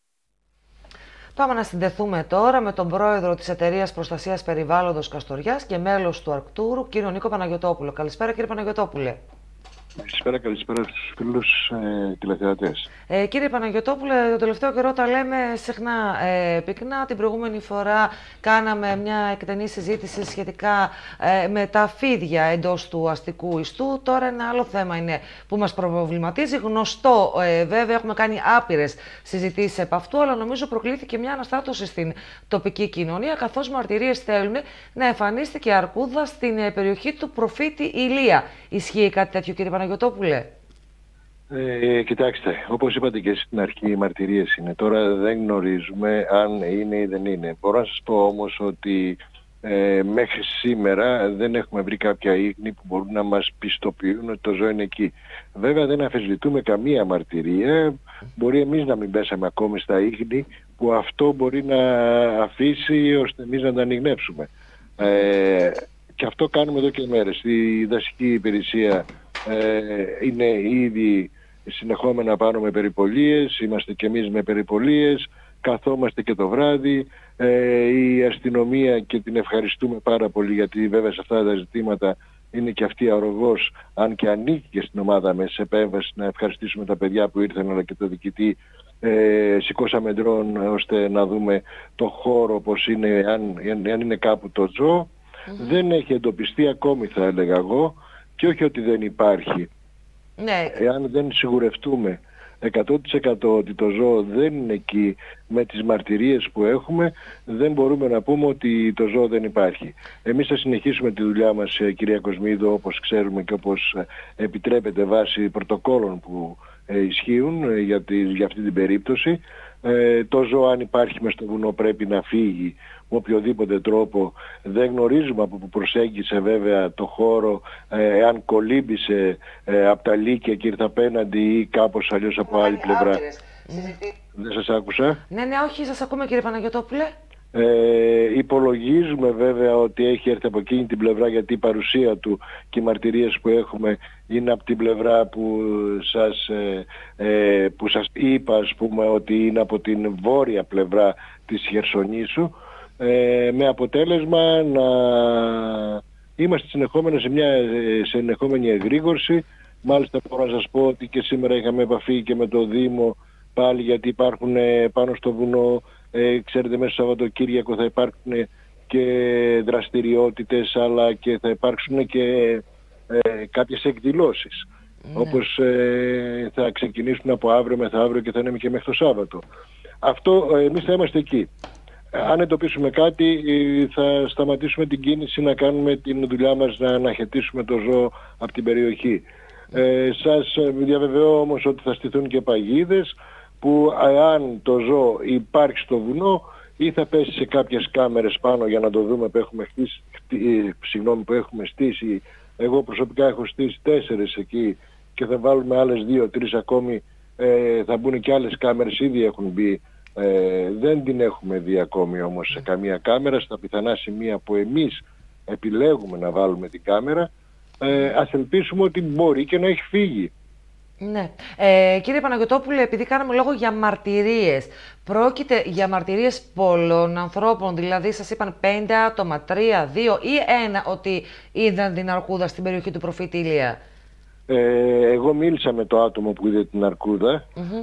Πάμε να συνδεθούμε τώρα με τον πρόεδρο της Εταιρείας Προστασίας Περιβάλλοντος Καστοριάς και μέλος του Αρκτούρου, κύριο Νίκο Παναγιωτόπουλο. Καλησπέρα, κύριε Παναγιωτόπουλε. Καλησπέρα στους φίλους τηλεθεατές. Κύριε Παναγιωτόπουλε, το τελευταίο καιρό τα λέμε συχνά πυκνά. Την προηγούμενη φορά κάναμε μια εκτενή συζήτηση σχετικά με τα φίδια εντός του αστικού ιστού. Τώρα ένα άλλο θέμα είναι που μας προβληματίζει. Γνωστό βέβαια, έχουμε κάνει άπειρες συζητήσεις επ' αυτού, αλλά νομίζω προκλήθηκε μια αναστάτωση στην τοπική κοινωνία, καθώς μαρτυρίες θέλουν να εμφανίστηκε αρκούδα στην περιοχή του Προφήτη Ηλία. Ισχύει κάτι τέτοιο, κύριε Παναγιωτόπουλε? Κοιτάξτε, όπως είπατε και στην αρχή, οι μαρτυρίες είναι. Τώρα δεν γνωρίζουμε αν είναι ή δεν είναι. Μπορώ να σας πω όμως ότι μέχρι σήμερα δεν έχουμε βρει κάποια ίχνη που μπορούν να μας πιστοποιούν ότι το ζώο είναι εκεί. Βέβαια δεν αφισβητούμε καμία μαρτυρία. Μπορεί εμείς να μην πέσαμε ακόμη στα ίχνη που αυτό μπορεί να αφήσει ώστε εμείς να τα ανιγνεύσουμε. Και αυτό κάνουμε εδώ και μέρες. Η δασική υπηρεσία είναι ήδη συνεχόμενα πάνω με περιπολίες, είμαστε και εμείς με περιπολίες, καθόμαστε και το βράδυ. Η αστυνομία, και την ευχαριστούμε πάρα πολύ, γιατί βέβαια σε αυτά τα ζητήματα είναι και αυτή αρρωγός, αν και ανήκει και στην ομάδα με σε επέμβαση, να ευχαριστήσουμε τα παιδιά που ήρθαν, αλλά και το διοικητή. Σηκώσαμε ντρόν ώστε να δούμε το χώρο πως είναι, αν είναι κάπου το ζώο. Δεν έχει εντοπιστεί ακόμη, θα έλεγα εγώ, και όχι ότι δεν υπάρχει. Ναι. Εάν δεν σιγουρευτούμε 100% ότι το ζώο δεν είναι εκεί με τις μαρτυρίες που έχουμε, δεν μπορούμε να πούμε ότι το ζώο δεν υπάρχει. Εμείς θα συνεχίσουμε τη δουλειά μας, κυρία Κοσμίδο, όπως ξέρουμε και όπως επιτρέπεται βάσει πρωτοκόλων που ισχύουν για αυτή την περίπτωση. Το ζώο, αν υπάρχει μες στο βουνό, πρέπει να φύγει με οποιοδήποτε τρόπο. Δεν γνωρίζουμε από που προσέγγισε βέβαια το χώρο, αν κολύμπησε από τα Λύκεια και ήρθε απέναντι ή κάπως αλλιώς από άλλη πλευρά. Δεν σας άκουσα. Ναι, όχι, σας ακούμε, κύριε Παναγιωτόπουλε. Υπολογίζουμε βέβαια ότι έχει έρθει από εκείνη την πλευρά, γιατί η παρουσία του και οι μαρτυρίες που έχουμε είναι από την πλευρά που σας είπα, ας πούμε, ότι είναι από την βόρεια πλευρά της Χερσονήσου, με αποτέλεσμα να είμαστε συνεχόμενα σε μια συνεχόμενη εγρήγορση. Μάλιστα μπορώ να σας πω ότι και σήμερα είχαμε επαφή και με το Δήμο πάλι, γιατί υπάρχουν πάνω στο βουνό, ξέρετε, μέσα στο Σαββατοκύριακο θα υπάρχουν και δραστηριότητες, αλλά και θα υπάρξουν και κάποιες εκδηλώσεις. Όπως θα ξεκινήσουν από αύριο, μεθαύριο και θα είναι και μέχρι το Σάββατο. Αυτό εμείς θα είμαστε εκεί. αν εντοπίσουμε κάτι, θα σταματήσουμε την κίνηση να κάνουμε την δουλειά μας, να αναχαιτήσουμε το ζώο από την περιοχή. Σας διαβεβαιώ όμως ότι θα στηθούν και παγίδες που αν το ζώο υπάρχει στο βουνό ή θα πέσει σε κάποιες κάμερες πάνω για να το δούμε που έχουμε στήσει. Εγώ προσωπικά έχω στήσει 4 εκεί και θα βάλουμε άλλες 2-3 ακόμη, θα μπουν και άλλες κάμερες, ήδη έχουν μπει. Δεν την έχουμε δει ακόμη όμως σε καμία κάμερα, στα πιθανά σημεία που εμείς επιλέγουμε να βάλουμε την κάμερα. Ας ελπίσουμε ότι μπορεί και να έχει φύγει. Ναι. Κύριε Παναγιωτόπουλε, επειδή κάναμε λόγο για μαρτυρίες, πρόκειται για μαρτυρίες πολλών ανθρώπων, δηλαδή σας είπαν 5 άτομα, 3, 2 ή 1 ότι είδαν την αρκούδα στην περιοχή του Προφήτη Ηλία? Εγώ μίλησα με το άτομο που είδε την αρκούδα.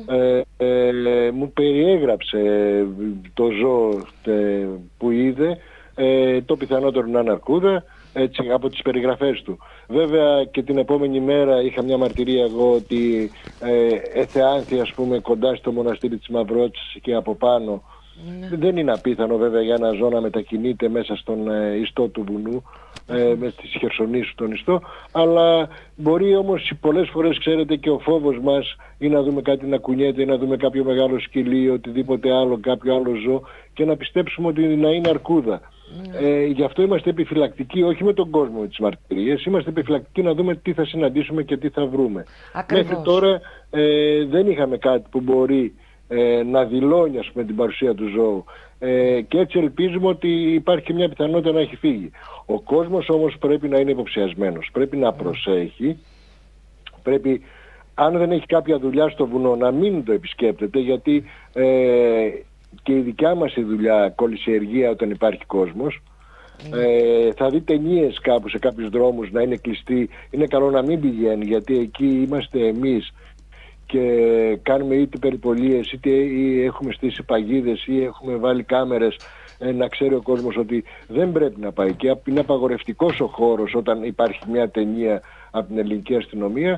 Μου περιέγραψε το ζώο που είδε, το πιθανότερο να είναι αρκούδα, έτσι, από τις περιγραφές του. Βέβαια και την επόμενη μέρα είχα μια μαρτυρία εγώ ότι εθεάνθη, ας πούμε, κοντά στο μοναστήρι της Μαυρότσης και από πάνω. Δεν είναι απίθανο βέβαια για ένα ζώο να μετακινείται μέσα στον ιστό του βουνού, με στις Χερσονήσου τον ιστό, αλλά μπορεί όμως πολλές φορές, ξέρετε, και ο φόβος μας είναι να δούμε κάτι να κουνιέται ή να δούμε κάποιο μεγάλο σκυλί, οτιδήποτε άλλο, κάποιο άλλο ζώο και να πιστέψουμε ότι να είναι αρκούδα. Γι' αυτό είμαστε επιφυλακτικοί, όχι με τον κόσμο με τις μαρτυρίες, είμαστε επιφυλακτικοί να δούμε τι θα συναντήσουμε και τι θα βρούμε. Ακριβώς. Μέχρι τώρα δεν είχαμε κάτι που μπορεί να δηλώνει, ας πούμε, την παρουσία του ζώου, και έτσι ελπίζουμε ότι υπάρχει και μια πιθανότητα να έχει φύγει. Ο κόσμος όμως πρέπει να είναι υποψιασμένος, πρέπει να προσέχει, πρέπει, αν δεν έχει κάποια δουλειά στο βουνό, να μην το επισκέπτεται, γιατί και η δικιά μας η δουλειά κολυσιεργία όταν υπάρχει κόσμος. Θα δει ταινίες κάπου σε κάποιους δρόμους να είναι κλειστοί, είναι καλό να μην πηγαίνει, γιατί εκεί είμαστε εμείς και κάνουμε είτε περιπολίες είτε έχουμε στήσει παγίδες ή έχουμε βάλει κάμερες, να ξέρει ο κόσμος ότι δεν πρέπει να πάει και είναι απαγορευτικός ο χώρος όταν υπάρχει μια ταινία από την ελληνική αστυνομία,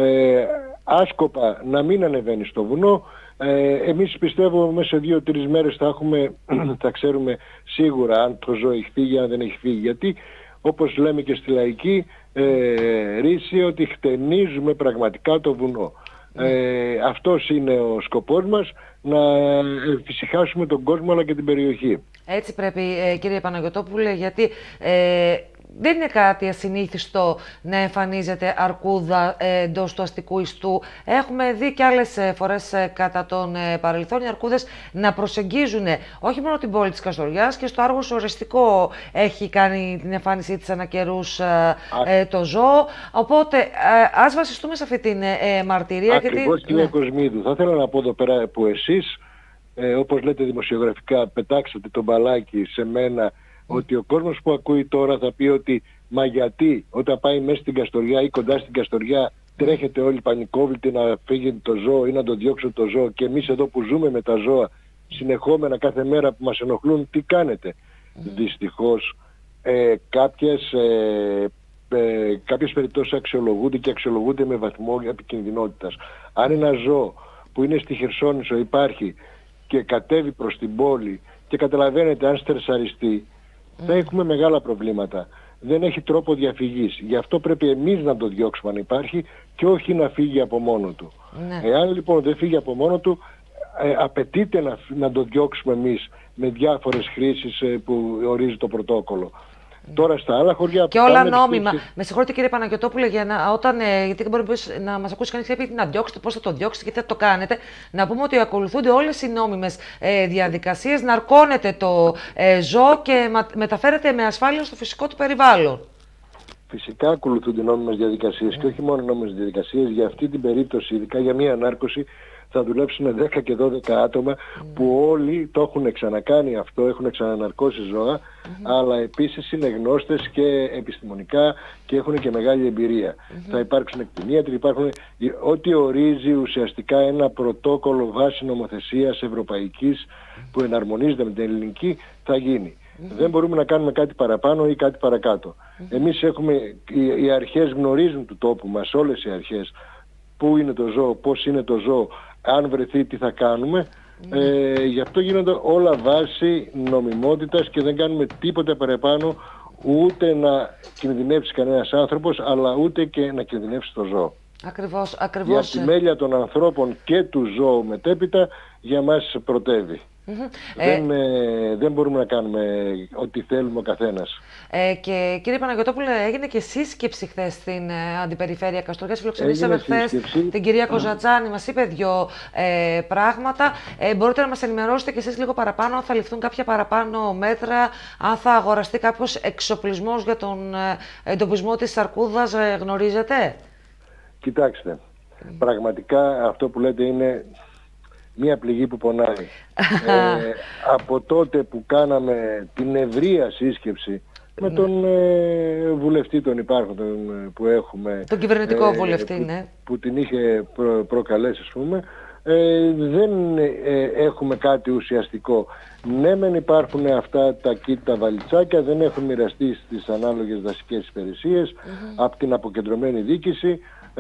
άσκοπα να μην ανεβαίνει στο βουνό. Εμείς πιστεύω μέσα σε 2-3 μέρες θα ξέρουμε σίγουρα αν το ζώο έχει φύγει, αν δεν έχει φύγει, γιατί όπως λέμε και στη λαϊκή ρίση, ότι χτενίζουμε πραγματικά το βουνό. Αυτός είναι ο σκοπός μας, να εφησυχάσουμε τον κόσμο αλλά και την περιοχή. Έτσι πρέπει, κύριε Παναγιωτόπουλε, γιατί δεν είναι κάτι ασυνήθιστο να εμφανίζεται αρκούδα εντός του αστικού ιστού. Έχουμε δει και άλλες φορές κατά τον παρελθόν οι αρκούδες να προσεγγίζουν όχι μόνο την πόλη της Καστοριάς, και στο Άργος Ορεστικό έχει κάνει την εμφάνισή της ανά καιρούς το ζώο. Οπότε ας βασιστούμε σε αυτή την μαρτυρία. Ακριβώς, κυρία Κοσμίδου. Θα ήθελα να πω εδώ πέρα που εσείς, όπως λέτε δημοσιογραφικά, πετάξατε το μπαλάκι σε μένα, ότι ο κόσμος που ακούει τώρα θα πει ότι μα γιατί όταν πάει μέσα στην Καστοριά ή κοντά στην Καστοριά τρέχετε όλοι πανικόβλητοι να φύγει το ζώο ή να το διώξετε το ζώο, και εμείς εδώ που ζούμε με τα ζώα συνεχόμενα κάθε μέρα που μας ενοχλούν, τι κάνετε? Δυστυχώς κάποιες περιπτώσεις αξιολογούνται και αξιολογούνται με βαθμό επικινδυνότητας. Αν ένα ζώο που είναι στη Χερσόνησο υπάρχει και κατέβει προς την πόλη και καταλαβαίνετε, αν στερσαριστεί, θα έχουμε μεγάλα προβλήματα. Δεν έχει τρόπο διαφυγής. Γι' αυτό πρέπει εμείς να το διώξουμε αν υπάρχει και όχι να φύγει από μόνο του. Εάν λοιπόν δεν φύγει από μόνο του, απαιτείται να το διώξουμε εμείς με διάφορες χρήσεις που ορίζει το πρωτόκολλο. Τώρα στα άλλα χωριά και όλα νόμιμα. Με συγχωρείτε κύριε Παναγιωτόπουλε, γιατί μπορεί να μας ακούσει κανείς και πει να διώξετε, πώς θα το διώξετε και τι θα το κάνετε. Να πούμε ότι ακολουθούνται όλες οι νόμιμες διαδικασίες, ναρκώνεται το ζώο και μεταφέρεται με ασφάλεια στο φυσικό του περιβάλλον. Φυσικά ακολουθούνται νόμιμες διαδικασίες και όχι μόνο νόμιμες διαδικασίες. Για αυτή την περίπτωση, ειδικά για μια ανάρκωση, θα δουλέψουν 10 και 12 άτομα που όλοι το έχουν ξανακάνει αυτό, έχουν ξαναναρκώσει ζώα, αλλά επίσης είναι γνώστες και επιστημονικά και έχουν και μεγάλη εμπειρία. Θα υπάρξουν εκτιμίατροι, ό,τι ορίζει ουσιαστικά ένα πρωτόκολλο βάση νομοθεσίας ευρωπαϊκής που εναρμονίζεται με την ελληνική, θα γίνει. Δεν μπορούμε να κάνουμε κάτι παραπάνω ή κάτι παρακάτω. Εμείς οι αρχές γνωρίζουν του τόπου μας, όλες οι αρχές, πού είναι το ζώο, πώς είναι το ζώο, αν βρεθεί τι θα κάνουμε. Γι' αυτό γίνονται όλα βάση νομιμότητας και δεν κάνουμε τίποτα παραπάνω, ούτε να κινδυνεύσει κανένας άνθρωπος, αλλά ούτε και να κινδυνεύσει το ζώο. Ακριβώς. Η ατιμέλεια των ανθρώπων και του ζώου μετέπειτα για μας πρωτεύει. Δεν μπορούμε να κάνουμε ό,τι θέλουμε ο καθένας. Και κύριε Παναγιωτόπουλε, έγινε και σύσκεψη χθες στην Αντιπεριφέρεια Καστοριάς. Φιλοξενήσαμε χθες την κυρία Κοζατζάνη, μας είπε δύο πράγματα. Μπορείτε να μας ενημερώσετε και εσείς λίγο παραπάνω, αν θα ληφθούν κάποια παραπάνω μέτρα, αν θα αγοραστεί κάποιος εξοπλισμός για τον εντοπισμό της αρκούδας, γνωρίζετε? Κοιτάξτε, πραγματικά αυτό που λέτε είναι μία πληγή που πονάει. Από τότε που κάναμε την ευρεία σύσκεψη με τον βουλευτή των υπάρχοντων που έχουμε, τον κυβερνητικό βουλευτή, ναι, που την είχε προκαλέσει, ας πούμε, δεν έχουμε κάτι ουσιαστικό. Ναι, μεν υπάρχουν αυτά τα κίτ, βαλιτσάκια, δεν έχουν μοιραστεί στις ανάλογες δασικές υπηρεσίες από την αποκεντρωμένη διοίκηση.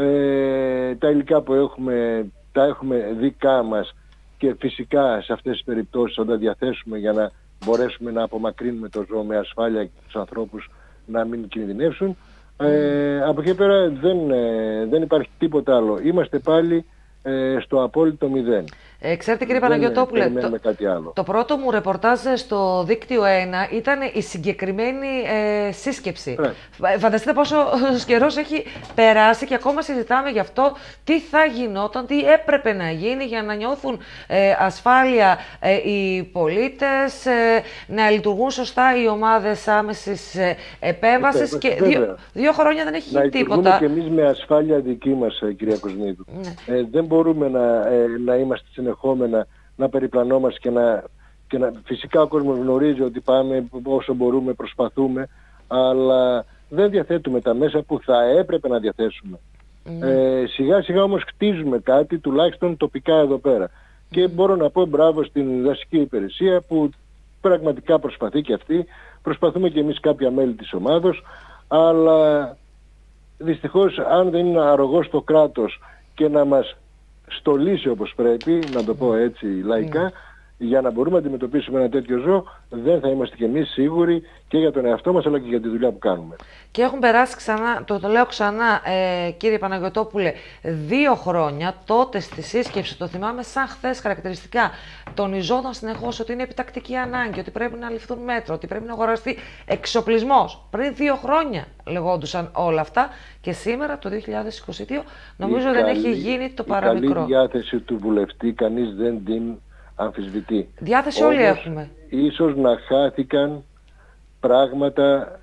Τα υλικά που έχουμε τα έχουμε δικά μας και φυσικά σε αυτές τις περιπτώσεις όταν διαθέσουμε για να μπορέσουμε να απομακρύνουμε το ζώο με ασφάλεια και τους ανθρώπους να μην κινδυνεύσουν. Από εκεί πέρα δεν υπάρχει τίποτα άλλο. Είμαστε πάλι στο απόλυτο μηδέν. Ξέρετε κύριε Παναγιωτόπουλε, το πρώτο μου ρεπορτάζ στο Δίκτυο 1 ήταν η συγκεκριμένη σύσκεψη. Φανταστείτε πόσο καιρός έχει περάσει και ακόμα συζητάμε γι' αυτό, τι θα γινόταν, τι έπρεπε να γίνει για να νιώθουν ασφάλεια οι πολίτες, να λειτουργούν σωστά οι ομάδες άμεσης επέμβασης και δύο χρόνια δεν έχει γίνει τίποτα. Να λειτουργούμε και εμείς με ασφάλεια δική μας, κυρία Κοσμίδου. Δεν μπορούμε να είμαστε συνεχόμενα, να περιπλανόμαστε και να φυσικά ο κόσμος γνωρίζει ότι πάμε όσο μπορούμε, προσπαθούμε, αλλά δεν διαθέτουμε τα μέσα που θα έπρεπε να διαθέσουμε. Σιγά σιγά όμως χτίζουμε κάτι, τουλάχιστον τοπικά εδώ πέρα. Και μπορώ να πω μπράβο στην δασική υπηρεσία που πραγματικά προσπαθεί και αυτή. Προσπαθούμε και εμείς κάποια μέλη της ομάδος, αλλά δυστυχώς αν δεν είναι αρρωγός το κράτος και να μας στολίσει όπως πρέπει, να το πω έτσι λαϊκά, για να μπορούμε να αντιμετωπίσουμε ένα τέτοιο ζώο, δεν θα είμαστε κι εμείς σίγουροι και για τον εαυτό μας αλλά και για τη δουλειά που κάνουμε. Και έχουν περάσει ξανά, το λέω ξανά κύριε Παναγιωτόπουλε, 2 χρόνια. Τότε στη σύσκεψη, το θυμάμαι σαν χθες χαρακτηριστικά, τονιζόταν συνεχώς ότι είναι επιτακτική ανάγκη, ότι πρέπει να ληφθούν μέτρα, ότι πρέπει να αγοραστεί εξοπλισμός. Πριν 2 χρόνια λεγόντουσαν όλα αυτά και σήμερα το 2022 νομίζω δεν έχει γίνει το παραμικρό. Η καλή διάθεση του βουλευτή κανείς δεν την αμφισβητεί. Διάθεση όλοι έχουμε. Ίσως να χάθηκαν πράγματα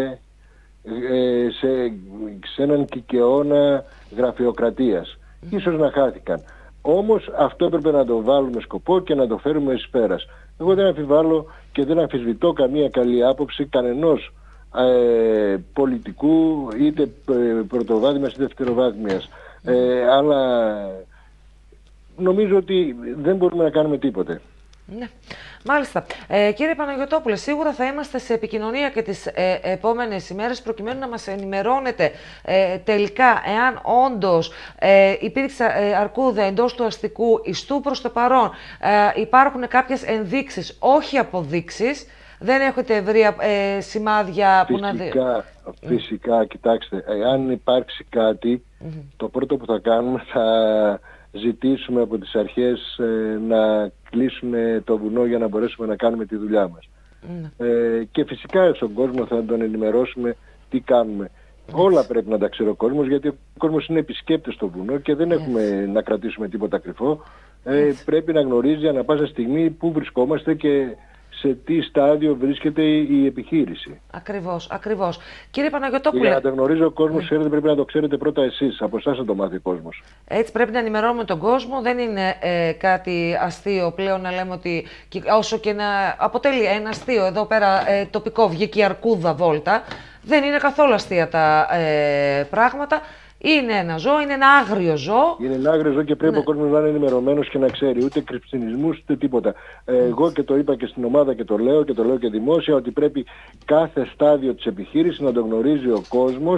σε έναν κικαιώνα γραφειοκρατίας. Ίσως να χάθηκαν. Όμως αυτό έπρεπε να το βάλουμε σκοπό και να το φέρουμε εις πέρας. Εγώ δεν αμφιβάλλω και δεν αμφισβητώ καμία καλή άποψη κανενός πολιτικού, είτε πρωτοβάθμιας είτε δευτεροβάθμιας. Αλλά νομίζω ότι δεν μπορούμε να κάνουμε τίποτε. Ναι, μάλιστα. Κύριε Παναγιωτόπουλε, σίγουρα θα είμαστε σε επικοινωνία και τις επόμενες ημέρες προκειμένου να μας ενημερώνετε τελικά εάν όντως υπήρξε αρκούδα εντός του αστικού ιστού. Προς το παρόν υπάρχουν κάποιες ενδείξεις, όχι αποδείξεις. Δεν έχετε ευρεία σημάδια που να δει. Φυσικά, κοιτάξτε, αν υπάρξει κάτι, το πρώτο που θα κάνουμε θα ζητήσουμε από τις αρχές να κλείσουν το βουνό για να μπορέσουμε να κάνουμε τη δουλειά μας. Και φυσικά στον κόσμο θα τον ενημερώσουμε τι κάνουμε. Όλα πρέπει να τα ξέρει ο κόσμος, γιατί ο κόσμος είναι επισκέπτες στο βουνό και δεν έχουμε να κρατήσουμε τίποτα κρυφό. Πρέπει να γνωρίζει ανά πάσα στιγμή πού βρισκόμαστε και σε τι στάδιο βρίσκεται η επιχείρηση. Ακριβώς, ακριβώς. Κύριε Παναγιωτόπουλε, για να το γνωρίζει ο κόσμος, ξέρετε, πρέπει να το ξέρετε πρώτα εσείς. Από εσάς να το μάθει ο κόσμος. Έτσι πρέπει να ενημερώνουμε τον κόσμο. Δεν είναι κάτι αστείο πλέον να λέμε ότι όσο και να αποτελεί ένα αστείο εδώ πέρα τοπικό, βγήκε η αρκούδα βόλτα. Δεν είναι καθόλου αστεία τα πράγματα. Είναι ένα ζώο, είναι ένα άγριο ζώο. Είναι ένα άγριο ζώο και πρέπει ο κόσμος να είναι ενημερωμένος και να ξέρει ούτε κρυψινισμούς ούτε τίποτα. Εγώ και το είπα και στην ομάδα και το λέω και δημόσια, ότι πρέπει κάθε στάδιο της επιχείρησης να το γνωρίζει ο κόσμος,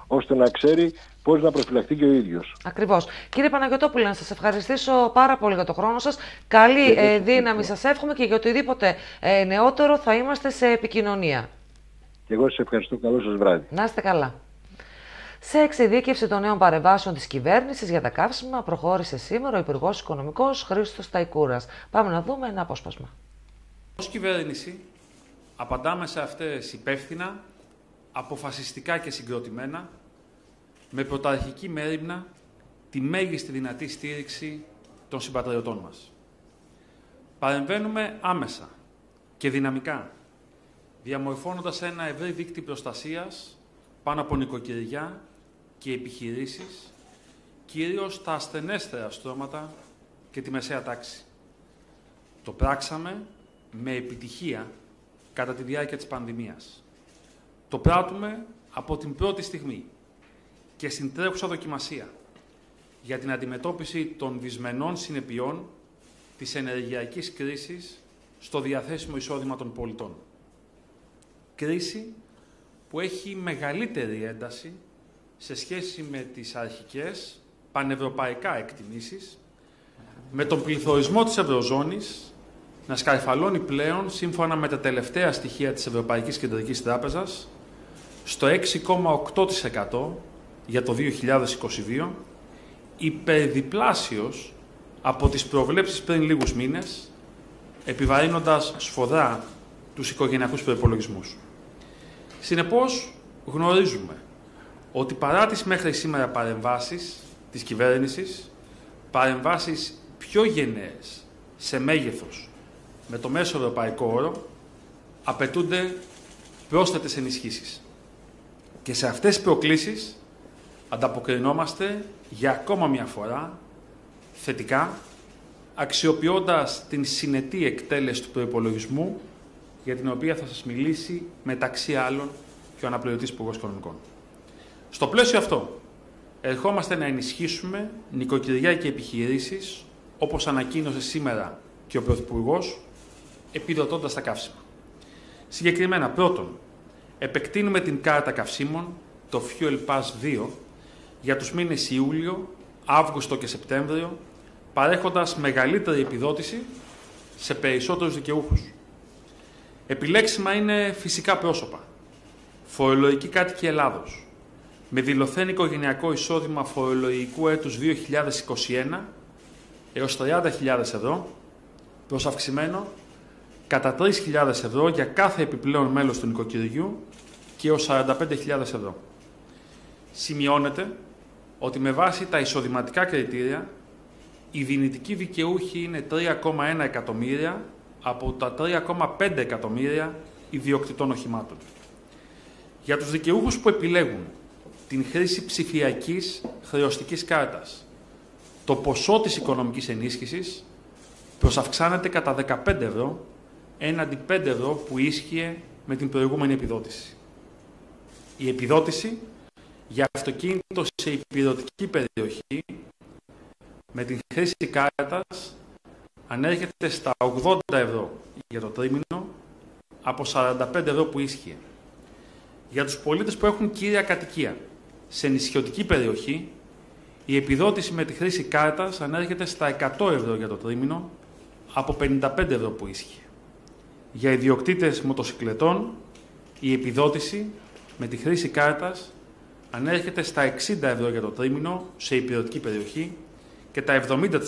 ώστε να ξέρει πώς να προφυλαχθεί και ο ίδιος. Ακριβώς. Κύριε Παναγιωτόπουλε, να σας ευχαριστήσω πάρα πολύ για το χρόνο σας. Καλή δύναμη σας εύχομαι και για οτιδήποτε νεότερο θα είμαστε σε επικοινωνία. Και εγώ σας ευχαριστώ. Καλό σας βράδυ. Να είστε καλά. Σε εξειδίκευση των νέων παρεμβάσεων της κυβέρνησης για τα καύσιμα προχώρησε σήμερα ο Υπουργός Οικονομικός Χρήστος Σταϊκούρας. Πάμε να δούμε ένα απόσπασμα. Ως κυβέρνηση απαντάμε σε αυτές υπεύθυνα, αποφασιστικά και συγκροτημένα, με πρωταρχική μέριμνα τη μέγιστη δυνατή στήριξη των συμπατριωτών μας. Παρεμβαίνουμε άμεσα και δυναμικά, διαμορφώνοντας ένα ευρύ δίκτυο προστασίας πάνω από νοικοκυριά και επιχειρήσεις, κυρίως τα ασθενέστερα στρώματα και τη μεσαία τάξη. Το πράξαμε με επιτυχία κατά τη διάρκεια της πανδημίας. Το πράττουμε από την πρώτη στιγμή και στην τρέχουσα δοκιμασία για την αντιμετώπιση των δυσμενών συνεπειών της ενεργειακής κρίσης στο διαθέσιμο εισόδημα των πολιτών. Κρίση που έχει μεγαλύτερη ένταση σε σχέση με τις αρχικές πανευρωπαϊκά εκτιμήσεις, με τον πληθωρισμό της Ευρωζώνης να σκαρφαλώνει πλέον, σύμφωνα με τα τελευταία στοιχεία της Ευρωπαϊκής Κεντρικής Τράπεζας, στο 6,8% για το 2022, υπερδιπλάσιος από τις προβλέψεις πριν λίγους μήνες, επιβαρύνοντας σφοδρά τους οικογενειακούς προϋπολογισμούς. Συνεπώς, γνωρίζουμε ότι παρά τις μέχρι σήμερα παρεμβάσεις της κυβέρνησης, παρεμβάσεις πιο γενναίες σε μέγεθος με το μέσο ευρωπαϊκό όρο, απαιτούνται πρόσθετες ενισχύσεις. Και σε αυτές τις προκλήσεις ανταποκρινόμαστε για ακόμα μια φορά θετικά, αξιοποιώντας την συνετή εκτέλεση του προϋπολογισμού, για την οποία θα σας μιλήσει μεταξύ άλλων και ο αναπληρωτής Υπουργός Οικονομικών. Στο πλαίσιο αυτό, ερχόμαστε να ενισχύσουμε νοικοκυριά και επιχειρήσεις, όπως ανακοίνωσε σήμερα και ο Πρωθυπουργός, επιδοτώντας τα καύσιμα. Συγκεκριμένα, πρώτον, επεκτείνουμε την κάρτα καυσίμων, το Fuel Pass 2, για τους μήνες Ιούλιο, Αύγουστο και Σεπτέμβριο, παρέχοντας μεγαλύτερη επιδότηση σε περισσότερους δικαιούχους. Επιλέξιμα είναι φυσικά πρόσωπα, φορολογικοί κάτοικοι Ελλάδος, με δηλωθέν οικογενειακό εισόδημα φορολογικού έτους 2021 έως 30.000 ευρώ, προς αυξημένο κατά 3.000 ευρώ για κάθε επιπλέον μέλος του νοικοκυριού και έως 45.000 ευρώ. Σημειώνεται ότι με βάση τα εισοδηματικά κριτήρια, οι δυνητικοί δικαιούχοι είναι 3,1 εκατομμύρια από τα 3,5 εκατομμύρια ιδιοκτητών οχημάτων. Για τους δικαιούχους που επιλέγουν την χρήση ψηφιακής χρεωστικής κάρτας, το ποσό της οικονομικής ενίσχυσης προσαυξάνεται κατά 15 ευρώ έναντι 5 ευρώ που ίσχυε με την προηγούμενη επιδότηση. Η επιδότηση για αυτοκίνητο σε υπηρετική περιοχή με την χρήση κάρτας ανέρχεται στα 80 ευρώ για το τρίμηνο από 45 ευρώ που ίσχυε. Για τους πολίτες που έχουν κύρια κατοικία σε νησιωτική περιοχή, η επιδότηση με τη χρήση κάρτας ανέρχεται στα 100 ευρώ για το τρίμηνο από 55 ευρώ που ίσχυε. Για ιδιοκτήτες μοτοσυκλετών, η επιδότηση με τη χρήση κάρτας ανέρχεται στα 60 ευρώ για το τρίμηνο σε υπηρετική περιοχή και τα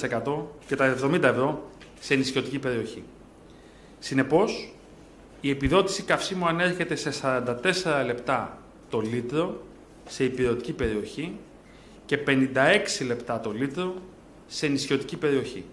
70 ευρώ σε νησιωτική περιοχή. Συνεπώς, η επιδότηση καυσίμου ανέρχεται σε 44 λεπτά το λίτρο σε υπηρετική περιοχή και 56 λεπτά το λίτρο σε νησιωτική περιοχή.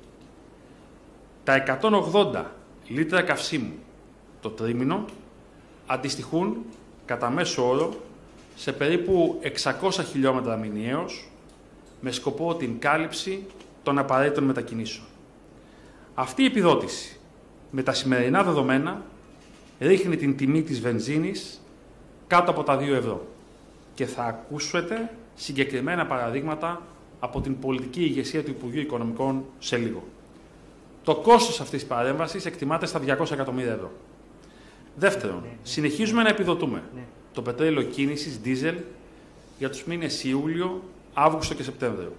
Τα 180 λίτρα καυσίμου το τρίμηνο αντιστοιχούν κατά μέσο όρο σε περίπου 600 χιλιόμετρα μηνιαίως με σκοπό την κάλυψη των απαραίτητων μετακινήσεων. Αυτή η επιδότηση με τα σημερινά δεδομένα ρίχνει την τιμή της βενζίνης κάτω από τα 2 ευρώ και θα ακούσετε συγκεκριμένα παραδείγματα από την πολιτική ηγεσία του Υπουργείου Οικονομικών σε λίγο. Το κόστος αυτής της παρέμβασης εκτιμάται στα 200 εκατομμύρια ευρώ. Δεύτερον, συνεχίζουμε να επιδοτούμε το πετρέλαιο κίνησης, diesel, για τους μήνες Ιούλιο, Αύγουστο και Σεπτέμβριο.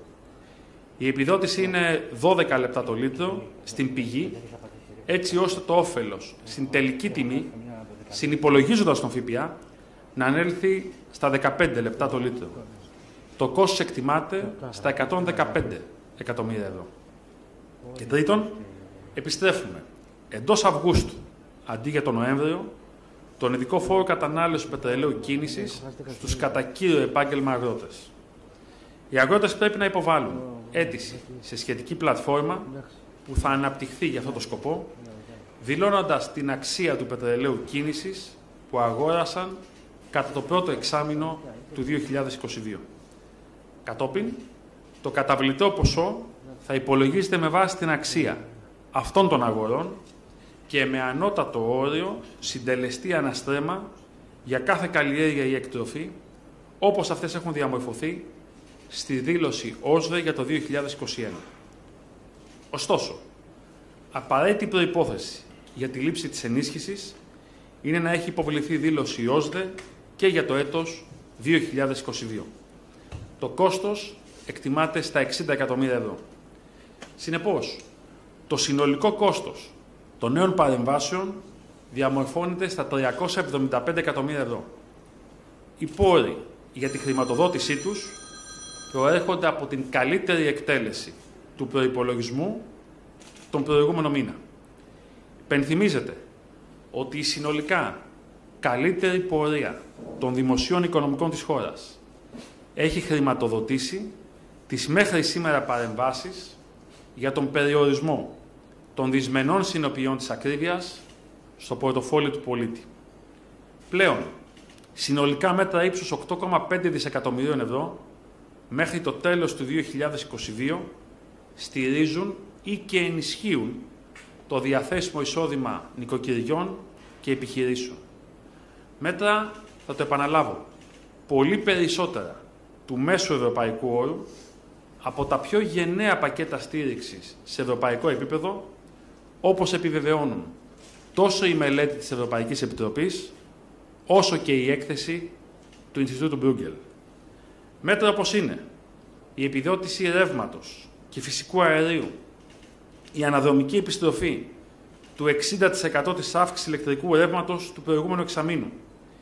Η επιδότηση είναι 12 λεπτά το λίτρο στην πηγή, έτσι ώστε το όφελος στην τελική τιμή, συνυπολογίζοντας τον ΦΠΑ, να ανέλθει στα 15 λεπτά το λίτρο. Το κόστος εκτιμάται στα 115 εκατομμύρια ευρώ. Και τρίτον, επιστρέφουμε εντός Αυγούστου, αντί για τον Νοέμβριο, τον ειδικό φόρο κατανάλωσης πετρελαίου κίνησης στους κατά κύριο επάγγελμα αγρότες. Οι αγρότες πρέπει να υποβάλουν αίτηση σε σχετική πλατφόρμα που θα αναπτυχθεί για αυτό το σκοπό, δηλώνοντας την αξία του πετρελαίου κίνησης που αγόρασαν κατά το πρώτο εξάμηνο του 2022. Κατόπιν, το καταβλητό ποσό θα υπολογίζεται με βάση την αξία αυτών των αγορών και με ανώτατο όριο συντελεστή αναστρέμα για κάθε καλλιέργεια ή εκτροφή, όπως αυτές έχουν διαμορφωθεί στη δήλωση ΟΣΔΕ για το 2021. Ωστόσο, απαραίτητη προϋπόθεση για τη λήψη της ενίσχυσης είναι να έχει υποβληθεί δήλωση ΟΣΔΕ και για το έτος 2022. Το κόστος εκτιμάται στα 60 εκατομμύρια ευρώ. Συνεπώς, το συνολικό κόστος των νέων παρεμβάσεων διαμορφώνεται στα 375 εκατομμύρια ευρώ. Οι πόροι για τη χρηματοδότησή τους προέρχονται από την καλύτερη εκτέλεση του προϋπολογισμού τον προηγούμενο μήνα. Πενθυμίζεται ότι η συνολικά καλύτερη πορεία των δημοσίων οικονομικών της χώρας έχει χρηματοδοτήσει τις μέχρι σήμερα παρεμβάσεις για τον περιορισμό των δυσμενών συνοποιών της ακρίβειας στο πορτοφόλι του πολίτη. Πλέον, συνολικά μέτρα ύψους 8,5 δισεκατομμυρίων ευρώ μέχρι το τέλος του 2022 στηρίζουν ή και ενισχύουν το διαθέσιμο εισόδημα νοικοκυριών και επιχειρήσεων. Μέτρα, θα το επαναλάβω, πολύ περισσότερα του μέσου ευρωπαϊκού όρου από τα πιο γενναία πακέτα στήριξης σε ευρωπαϊκό επίπεδο, όπως επιβεβαιώνουν τόσο η μελέτη της Ευρωπαϊκής Επιτροπής, όσο και η έκθεση του Ινστιτούτου Μπρούγκελ. Μέτρα όπως είναι η επιδότηση ρεύματος και φυσικού αερίου, η αναδρομική επιστροφή του 60% της αύξησης ηλεκτρικού ρεύματος του προηγούμενου εξαμήνου,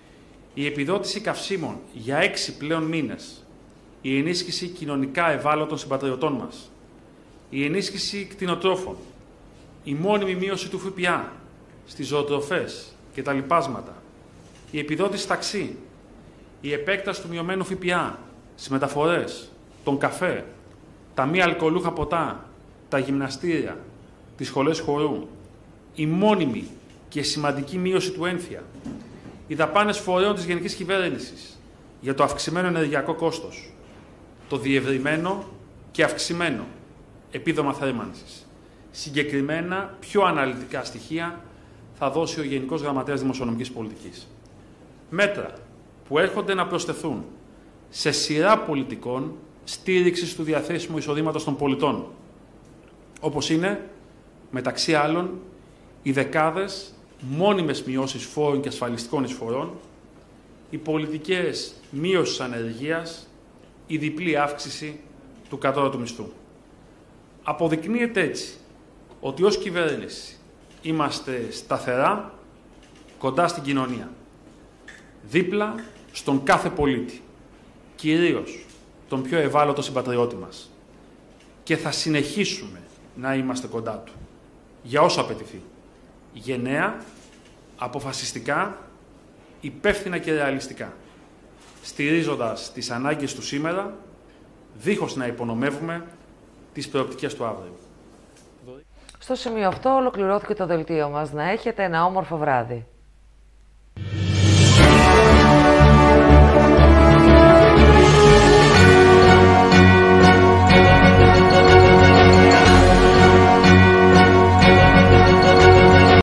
η επιδότηση καυσίμων για 6 πλέον μήνες, η ενίσχυση κοινωνικά ευάλωτων συμπατριωτών μας, η ενίσχυση κτηνοτρόφων, η μόνιμη μείωση του ΦΠΑ στις ζωοτροφές και τα λοιπάσματα, η επιδότηση ταξί, η επέκταση του μειωμένου ΦΠΑ στις μεταφορές, τον καφέ, τα μη αλκοολούχα ποτά, τα γυμναστήρια, τις σχολές χορού, η μόνιμη και σημαντική μείωση του έμφυα, οι δαπάνες φορέων της Γενικής Κυβέρνησης για το αυξημένο ενεργειακό κόστος, το διευρυμένο και αυξημένο επίδομα θέρμανσης. Συγκεκριμένα, πιο αναλυτικά στοιχεία θα δώσει ο Γενικός Γραμματέας Δημοσιονομικής Πολιτικής. Μέτρα που έρχονται να προσθεθούν σε σειρά πολιτικών στήριξης του διαθέσιμου εισοδήματος των πολιτών, όπως είναι, μεταξύ άλλων, οι δεκάδες μόνιμες μειώσεις φόρων και ασφαλιστικών εισφορών, οι πολιτικές μείωσης ανεργίας, η διπλή αύξηση του κατώτατου μισθού. Αποδεικνύεται έτσι ότι ως κυβέρνηση είμαστε σταθερά κοντά στην κοινωνία, δίπλα στον κάθε πολίτη, κυρίως τον πιο ευάλωτο συμπατριώτη μας, και θα συνεχίσουμε να είμαστε κοντά του, για όσο απαιτηθεί, γενναία, αποφασιστικά, υπεύθυνα και ρεαλιστικά, στηρίζοντας τις ανάγκες του σήμερα, δίχως να υπονομεύουμε τις προοπτικές του αύριο. Στο σημείο αυτό ολοκληρώθηκε το δελτίο μας. Να έχετε ένα όμορφο βράδυ.